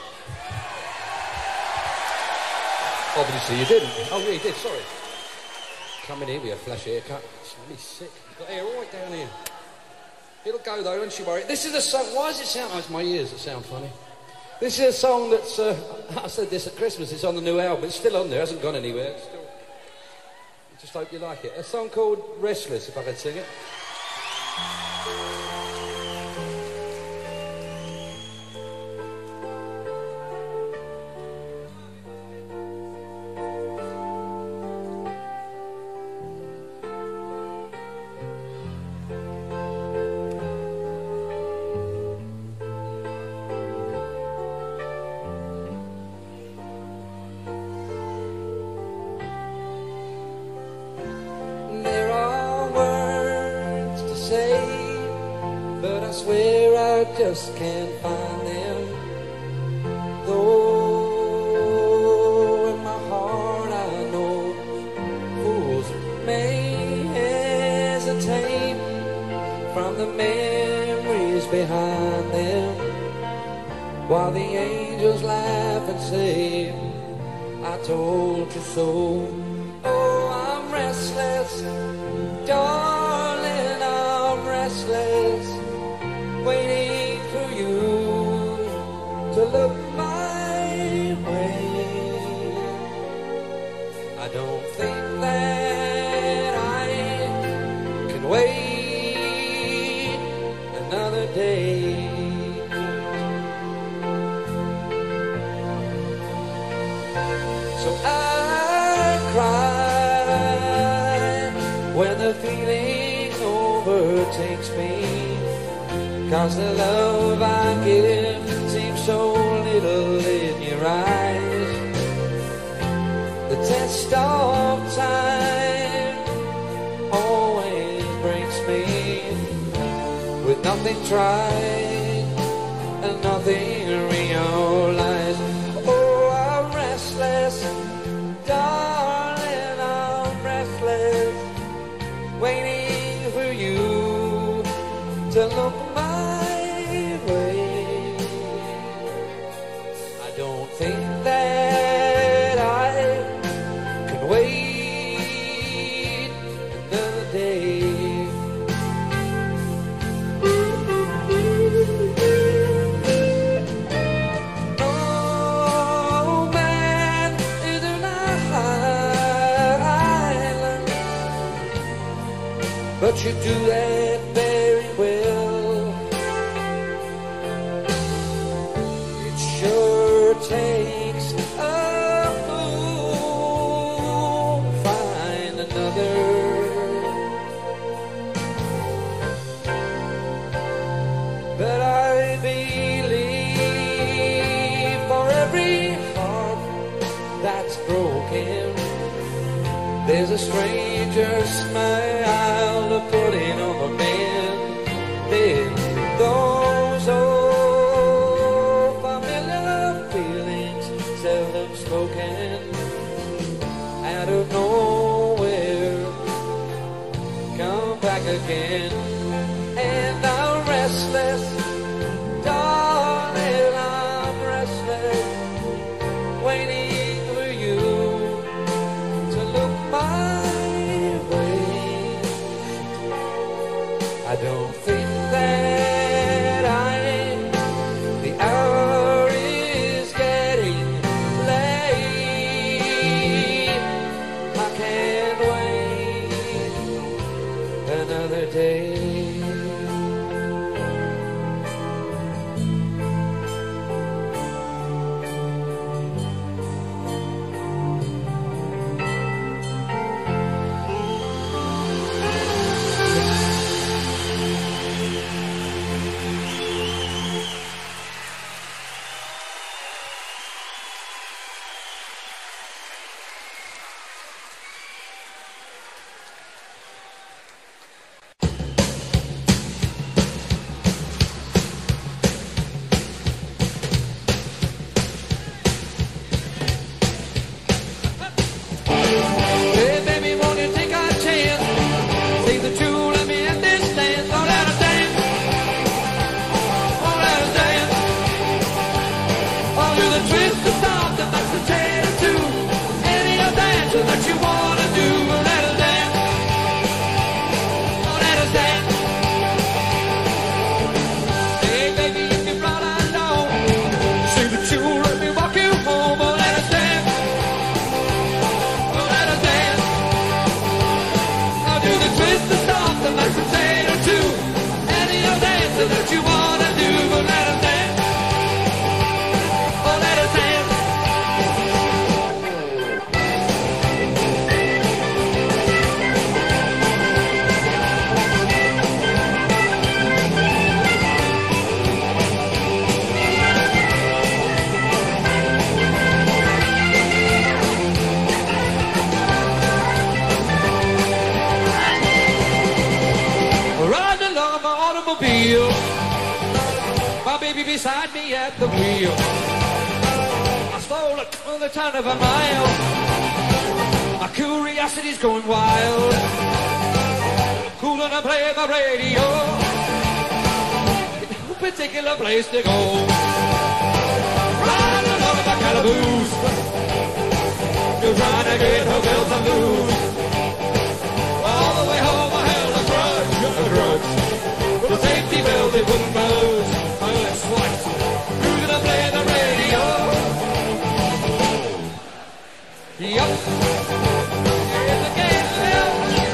obviously you didn't. Oh yeah, you did, sorry. Come in here with a flash haircut. It's really sick. You've got hair all right down here. It'll go though, don't you worry. This is a song, why does it sound, oh, it's my ears that sound funny. This is a song that's, I said this at Christmas, it's on the new album, it's still on there, it hasn't gone anywhere. It's still, I just hope you like it. A song called Restless, if I could sing it. Just can't find them. Though in my heart I know fools may hesitate from the memories behind them, while the angels laugh and say, I told you so. Oh, I'm restless, darling, I'm restless, waiting to look my way. I don't think that I can wait another day. So I cry when the feeling overtakes me, 'cause the love I give seems so little in your eyes. The test of time always breaks me, with nothing tried and nothing realized. Oh, I'm restless, darling, I'm restless, waiting for you to look my way. I don't think that I can wait another day. No man is an island, but you do that very well. It sure takes a fool to find another. But I believe for every heart that's broken, there's a stranger smile to put in on the man. Then those old familiar feelings seldom spoken, out of nowhere come back again. And I'm restless, darling, I'm restless, waiting for you to look my way. I don't think that the hour is getting late. I can't wait another day. baby beside me at the wheel. I stole it on the turn of a mile. My curiosity's going wild. Cool and I play the radio. No particular place to go. Riding along with my calaboose. You're trying to get hotels and lose. All the way home I held a grudge. With a safety belt it wouldn't budge. Oh, that's what. Who's gonna play the radio? Yup. Here's the game, Bill.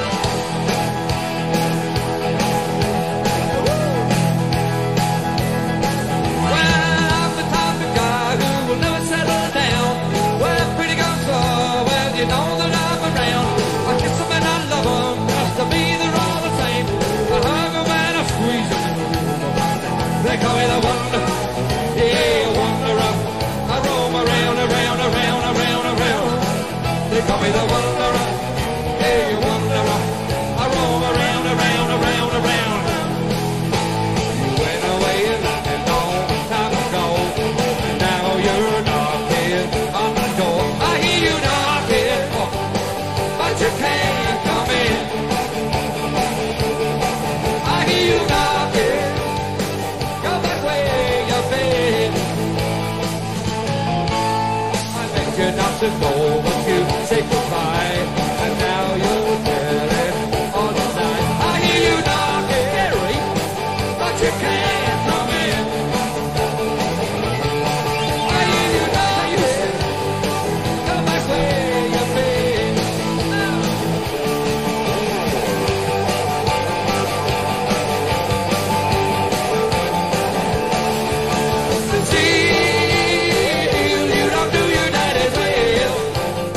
Well, I'm the type of guy who will never settle down. Well, pretty girls are, well, you know that I'm around. I kiss them and I love them, just to me they're all the same. I hug them and I squeeze them. They call me the wonder, yeah, wanderer. I roam around, around, around, around, around. They call me the wanderer, yeah, wanderer. I roam around, around, around, around. You went away a long time ago, and now you're knocking on the door. I hear you knocking, but you can't come in. I hear you knocking. Go back where you've been. I begged you not to go, but you say goodbye, and now you're telling all the time. I hear you knocking, Gary, but you can't come in. I hear you knocking. Go back where you've been. Until you don't do your daddy's will.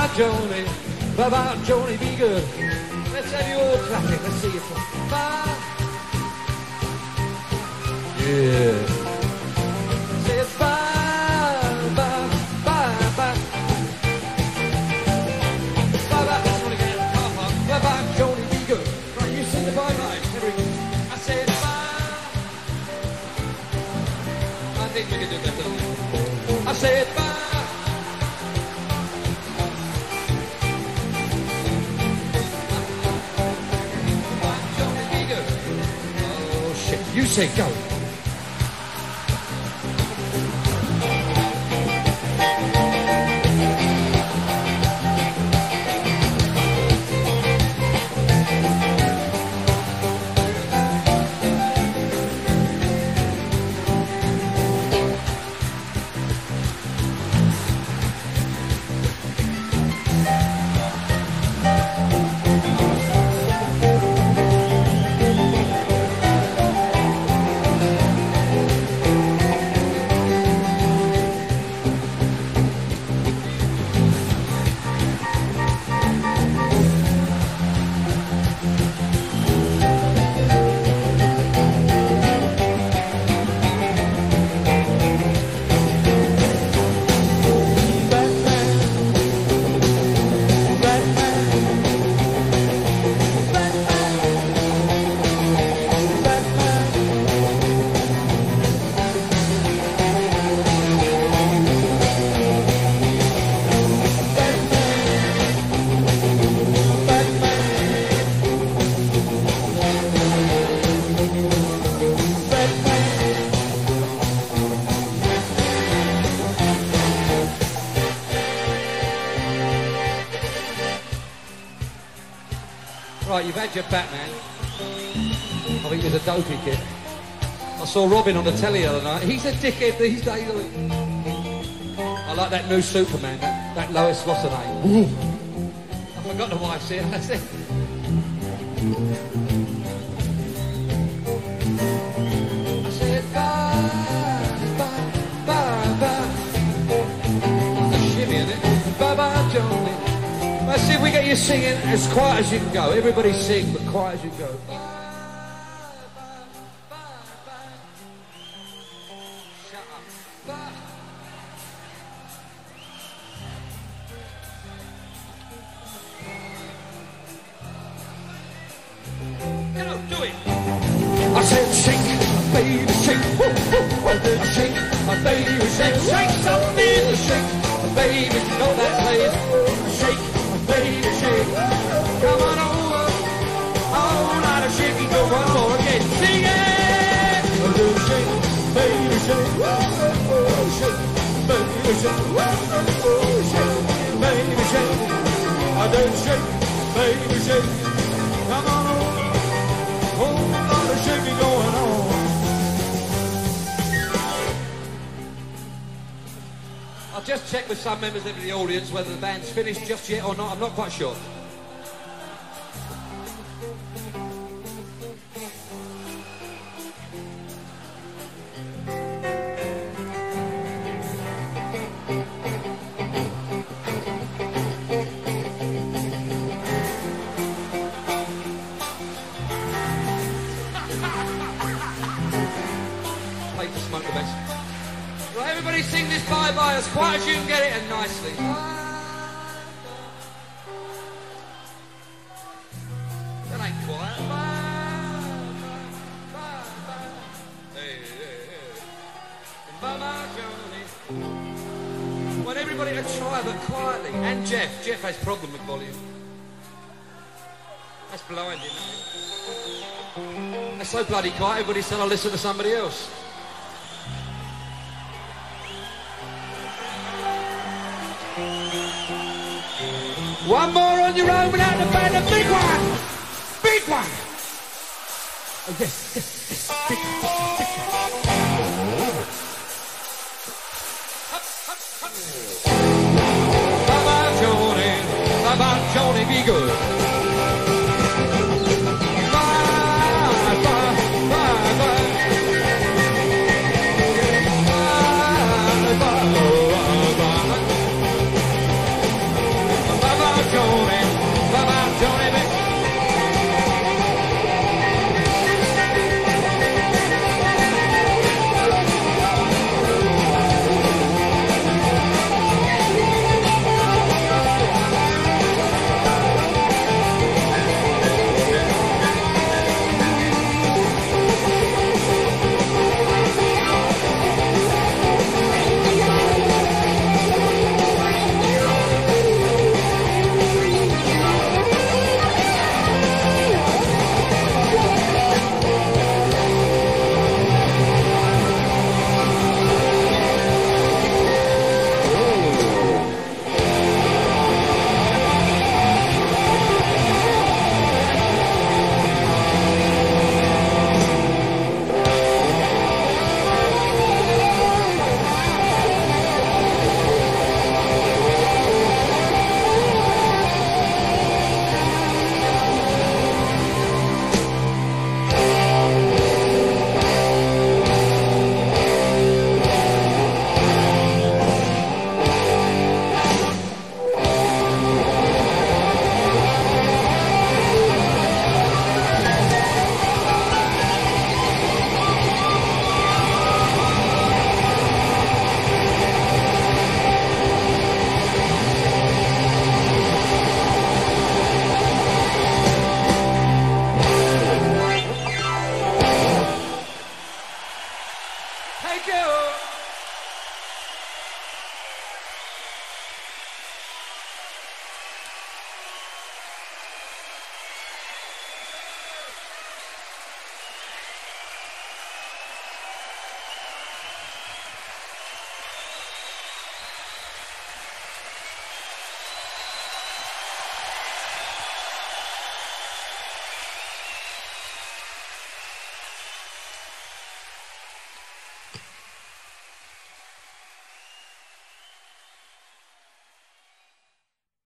Joni. Bye-bye, Joni, be good. Let's have you all clapping. Let's see you clap. Bye. Yeah. Say bye, bye, bye, bye. Bye-bye, this one again. Bye-bye, Joni, be good. Right, you sing the bye-bye. I said bye. I think we can do better. I said bye. You say go. Right, you've had your Batman. I think he's a dopey kid. I saw Robin on the telly the other night. He's a dickhead these days. I like that new Superman, that Lois, what's her name? I forgot the wife's here. That's it. I said bye, bye, bye, bye. That's a shimmy, isn't it? Bye, bye, Johnny. Let's see if we get you singing as quiet as you can go. Everybody sing, but quiet as you go. Shut up. Go, do it. I said shake, baby, shake. Woo, woo. I said shake, baby, shake. Shake something, shake, baby. You know that place. Shake. Baby, shake, come on over. Oh, not a shaky, go one more again. Sing it! A little shake, baby, shake. Oh, shake, baby, shake. Oh, shake, baby, shake. A little shake, baby, shake. Come on over. Oh, not a shaky going on. I'll just check with some members of the audience whether the band's finished just yet or not. I'm not quite sure. Play to smoke the best. Right, everybody sing this bye-bye as quiet as you can get it and nicely. That ain't quiet. Hey, hey, hey. Bye-bye, Johnny. Want everybody to try, but quietly. And Jeff. Jeff has problem with volume. That's blinding, isn't it? That's so bloody quiet, everybody's trying to listen to somebody else. One more on your own without the band, a big one! Big one! Oh, yes, yes, yes, big one, big one. Bye-bye, Johnny. Bye-bye, Johnny, be good. Thank you.